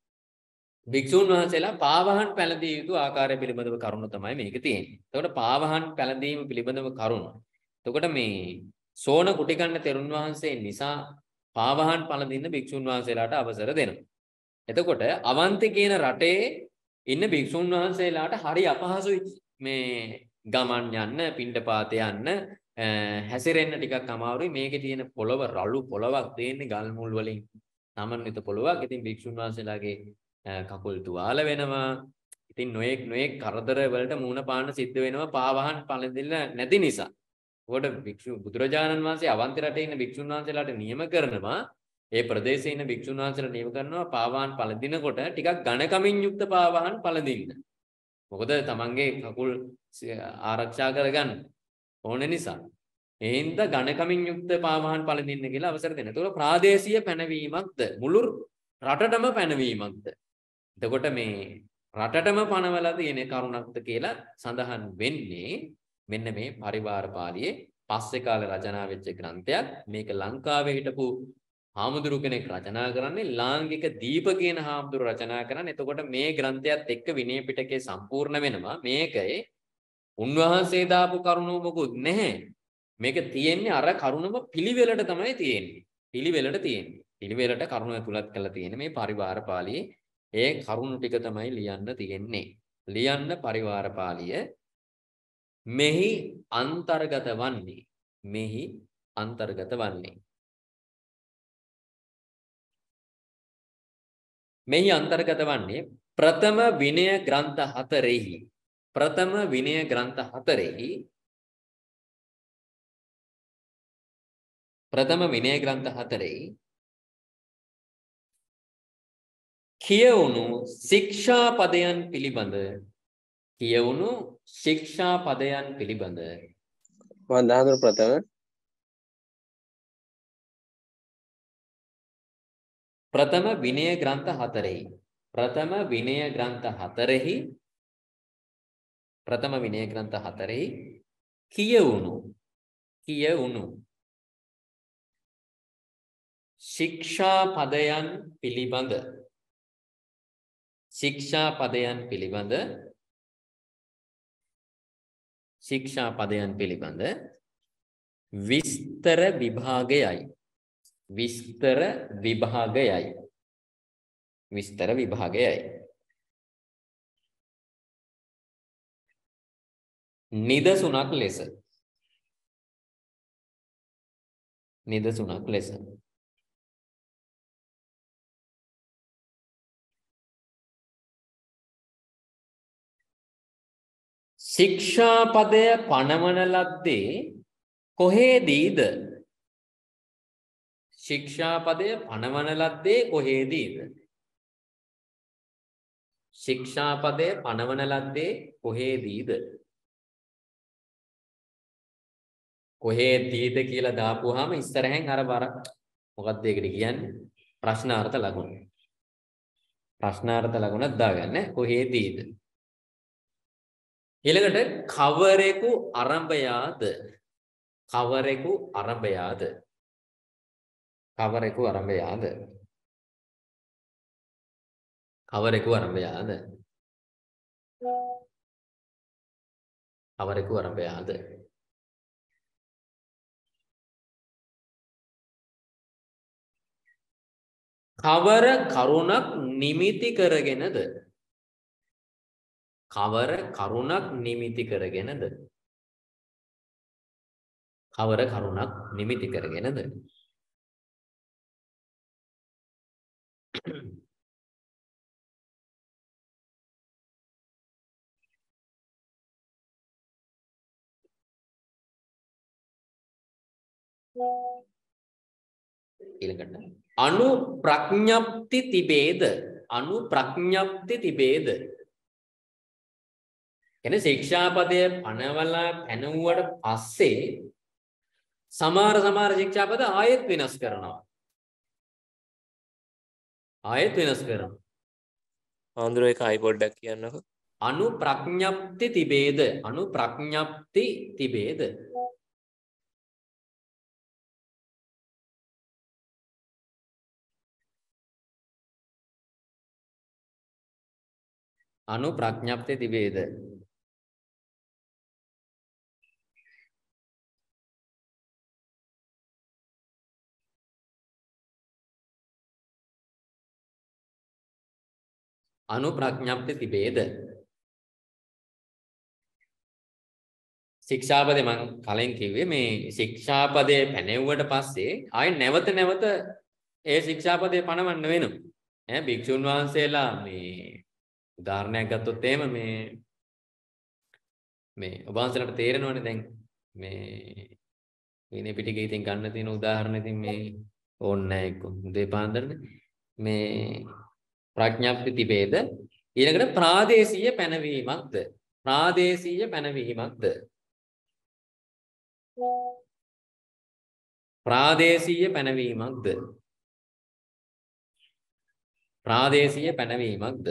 භික්ෂුන් වහන්සේලා පාවහන් පැළඳිය යුතු ආකාරය පිළිබඳව කරුණු තමයි මේකේ තියෙන්නේ. එතකොට පාවහන් පැළඳීම පිළිබඳව කරුණු. එතකොට මේ සෝන කුටිකන්න තෙරුන් වහන්සේ නිසා පාවහන් පළඳින්න භික්ෂුන් වහන්සේලාට අවසර දෙනවා. එතකොට අවන්ති කියන රටේ ඉන්න භික්ෂුන් වහන්සේලාට හරි අපහසුයි මේ ගමන් යන්න, පිණ්ඩපාත යන්න, හැසිරෙන්න ටිකක් අමාරුයි. මේකේ තියෙන පොළව රළු පොළවක් දෙන්නේ ගල් මුල් වලින් සමන්විත පොළවක්. ඉතින් භික්ෂුන් වහන්සේලාගේ කකුල් තුවාල වෙනවා. ඉතින් නොඑක් නොඑක් කරදර වලට මුහුණ පාන්න සිද්ධ වෙනවා පාවහන් පළඳින්න නැති නිසා. ඒකට භික්ෂු බුදුරජාණන් වහන්සේ අවන්ති රටේ ඉන්න භික්ෂුන් වහන්සේලාට නියම කරනවා. ඒ ප්‍රදේශයේ ඉන්න භික්ෂුන් වහන්සේලා නියම කරනවා පාවහන් පළඳිනකොට ටිකක් ඝනකමින් යුක්ත පාවහන් පළඳින්න. මොකද තමන්ගේ කකුල් ආරක්ෂා කරගන්න ඕන නිසා. ඒ හින්දා ඝනකමින් යුක්ත පාවහන් පළඳින්න කියලා අවසර දෙනවා. ඒතකොට ප්‍රාදේශීය පැනවීමක්ද මුළු රටටම පැනවීමක්ද? එතකොට මේ රටටම පනවලා තියෙන කරුණක්ද කියලා සඳහන් වෙන්නේ මෙන්න මේ පරිවාර පාළියේ පස්සේ කාලේ රචනා වෙච්ච ග්‍රන්ථයක්. මේක ලංකාවේ හිටපු හාමුදුරු කෙනෙක් රචනා කරන්නේ ලාංකික දීප කියන හාමුදුරු රචනා කරන්නේ. එතකොට මේ ග්‍රන්ථයත් එක්ක විනය පිටකේ සම්පූර්ණ වෙනවා. මේකේ උන්වහන්සේ දාපු කරුණු මොකුත් නැහැ. මේක තියෙන්නේ අර කරුණම පිළිවෙලට තමයි තියෙන්නේ. පිළිවෙලට තියෙන්නේ. පිළිවෙලට කරුණු ඇතුළත් කරලා තියෙන්නේ මේ පරිවාර පාළියේ ඒ කරුණු ටික තමයි ලියන්න තියෙන්නේ. ලියන්න පරිවාර පාළිය මෙහි අන්තර්ගත වන්නේ මෙහි අන්තර්ගත වන්නේ මෙහි අන්තර්ගත වන්නේ ප්‍රථම විනය ග්‍රන්ථ හතරෙහි ප්‍රථම විනය ග්‍රන්ථ හතරෙහි ප්‍රථම විනය ග්‍රන්ථ හතරෙහි කියවුණු ශික්ෂා පදයන් පිළිබඳ කියවුණු ශික්ෂා පදයන් පිළිබඳ වන්දහතුරු ප්‍රථම ප්‍රථම විනය ග්‍රන්ථ හතරෙහි ප්‍රථම විනය ග්‍රන්ථ හතරෙහි ප්‍රථම විනය ග්‍රන්ථ හතරෙහි කියවුණු කියවුණු ශික්ෂා පදයන් පිළිබඳ ශික්ෂා පදයන් පිළිබඳ ශික්ෂා පදයන් පිළිබඳ විස්තර විභාගයයි විස්තර විභාගයයි විස්තර විභාගයයි නිදසුනක් ලෙස නිදසුනක් ලෙස ශික්ෂාපදය පනවන ලද්දේ කොහේදීද ශික්ෂාපදය පනවන ලද්දේ කොහේදීද ශික්ෂාපදය පනවන ලද්දේ කොහේදීද කොහේදීද කියලා දාපුවාම ඉස්සරහෙන් අර බර මොකක්ද ඒකට කියන්නේ ප්‍රශ්නාර්ථ ලකුණ ප්‍රශ්නාර්ථ ලකුණක් දාගන්න කොහේදීද ඊළඟට කවරෙකු ආරම්භයාද කවරෙකු ආරම්භයාද කවරෙකු ආරම්භයාද කවරෙකු ආරම්භයාද කවරෙකු ආරම්භයාද කවර කරුණක් නිමිති කරගෙනද කවර කරුණක් නිමිති කරගෙනද කවර කරුණක් නිමිති කරගෙනද ඊළඟට අනු ප්‍රඥප්ති තිබේද අනු ප්‍රඥප්ති තිබේද කියන්නේ ශික්ෂාපදය පනවලා පැනුවට පස්සේ සමහර සමහර ශික්ෂාපද ආයෙත් වෙනස් කරනවා. ආයෙත් වෙනස් කරනවා. ආන්දරෝ එක අය පොඩ්ඩක් කියන්නකෝ. අනු ප්‍රඥප්ති තිබේද? අනු ප්‍රඥප්ති තිබේද? අනු ප්‍රඥප්ති තිබේද? අනු ප්‍රඥප්ති තිබේද? ශික්ෂාපදේ මම කලින් කිව්වේ මේ ශික්ෂාපදේ පැනෙව්වට පස්සේ ආයි නැවත නැවත ඒ ශික්ෂාපදේ පනවන්න වෙනවා. ඈ භික්ෂුන් වහන්සේලා මේ උදාහරණයක් ගත්තොත් එහෙම මේ මේ ඔබ වහන්සේලාට තේරෙනවනේ දැන් මේ විනය පිටකේ ඉතින් ගන්න තියෙන උදාහරණ ඉතින් මේ ඕනේ නැහැ එක්ක උදේ පාන්දරනේ මේ ප්‍රඥප්ති තිබේද? ඊළඟට ප්‍රාදේශීය පැනවීමක්ද? ප්‍රාදේශීය පැනවීමක්ද? ප්‍රාදේශීය පැනවීමක්ද? ප්‍රාදේශීය පැනවීමක්ද?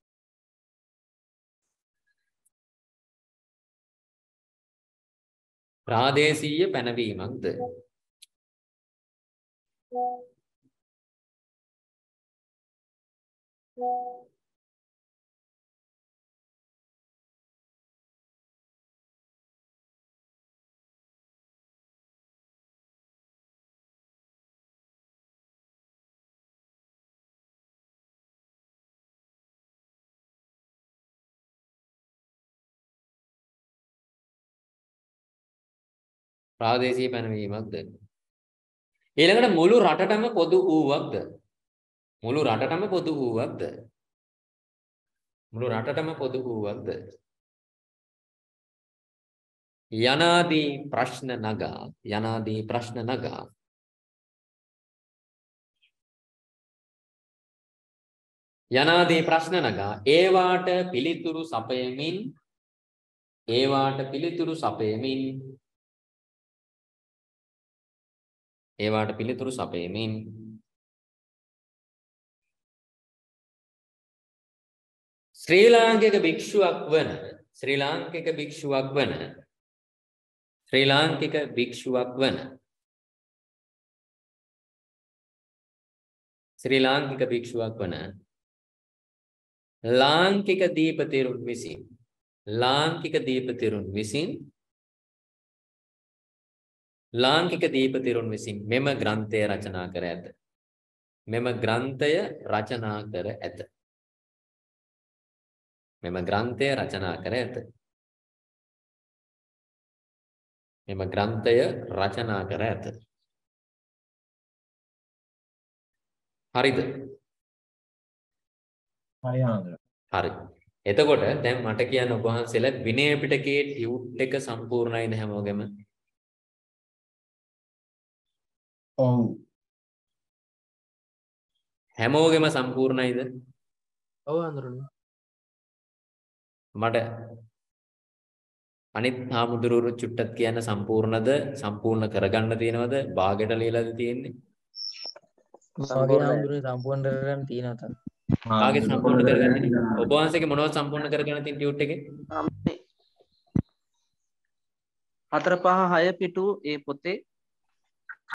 ප්‍රාදේශීය පැනවීමක්ද? ප්‍රාදේශීය පැනවීමක්ද? ඊළඟට මුළු රටටම පොදු වූවක්ද? මුළු රටටම පොදු වූවක්ද? මුළු රටටම පොදු වූවක්ද? යනාදී ප්‍රශ්න නගා යනාදී ප්‍රශ්න නගා යනාදී ප්‍රශ්න නගා ඒවාට පිළිතුරු සපයමින් ඒවාට පිළිතුරු සපයමින් ඒවාට පිළිතුරු සපයමින් ශ්‍රී ලාංකික භික්ෂුවක් වන ශ්‍රී ලාංකික භික්ෂුවක් වන ශ්‍රී ලාංකික භික්ෂුවක් වන ශ්‍රී ලාංකික භික්ෂුවක් වන ලාංකික දීපතිරුන් විසින් ලාංකික දීපතිරුන් විසින් ලාංකික දීපතිරුන් විසින් මෙම ග්‍රන්ථය රචනා කර ඇත. මෙම ග්‍රන්ථය රචනා කර ඇත. මෙම ග්‍රන්ථය රචනා කර ඇත. මෙම ග්‍රන්ථය රචනා කර ඇත. හරිද? හරි ආන්දර. හරි. එතකොට දැන් මට කියන්න ඔබ වහන්සේලා විනය පිටකයේ ටියුට් එක සම්පූර්ණයිද හැමෝගෙම? ඔව්. හැමෝගෙම සම්පූර්ණයිද? ඔව් ආන්දරනේ. මට අනිත් හාමුදුරුවෝ චුට්ටක් කියන්න සම්පූර්ණද සම්පූර්ණ කරගන්න තියෙනවද භාගයට ලියලාද තියෙන්නේ? මගේ හාමුදුරුවෝ සම්පූර්ණ කරගන්න තියෙනවා තමයි. කාගේ සම්පූර්ණ කරගන්නේ? ඔබ වහන්සේගේ මොනවද සම්පූර්ණ කරගන්න තියෙන ටියුට් එකේ? හතර පහ හය පිටු ඒ පොතේ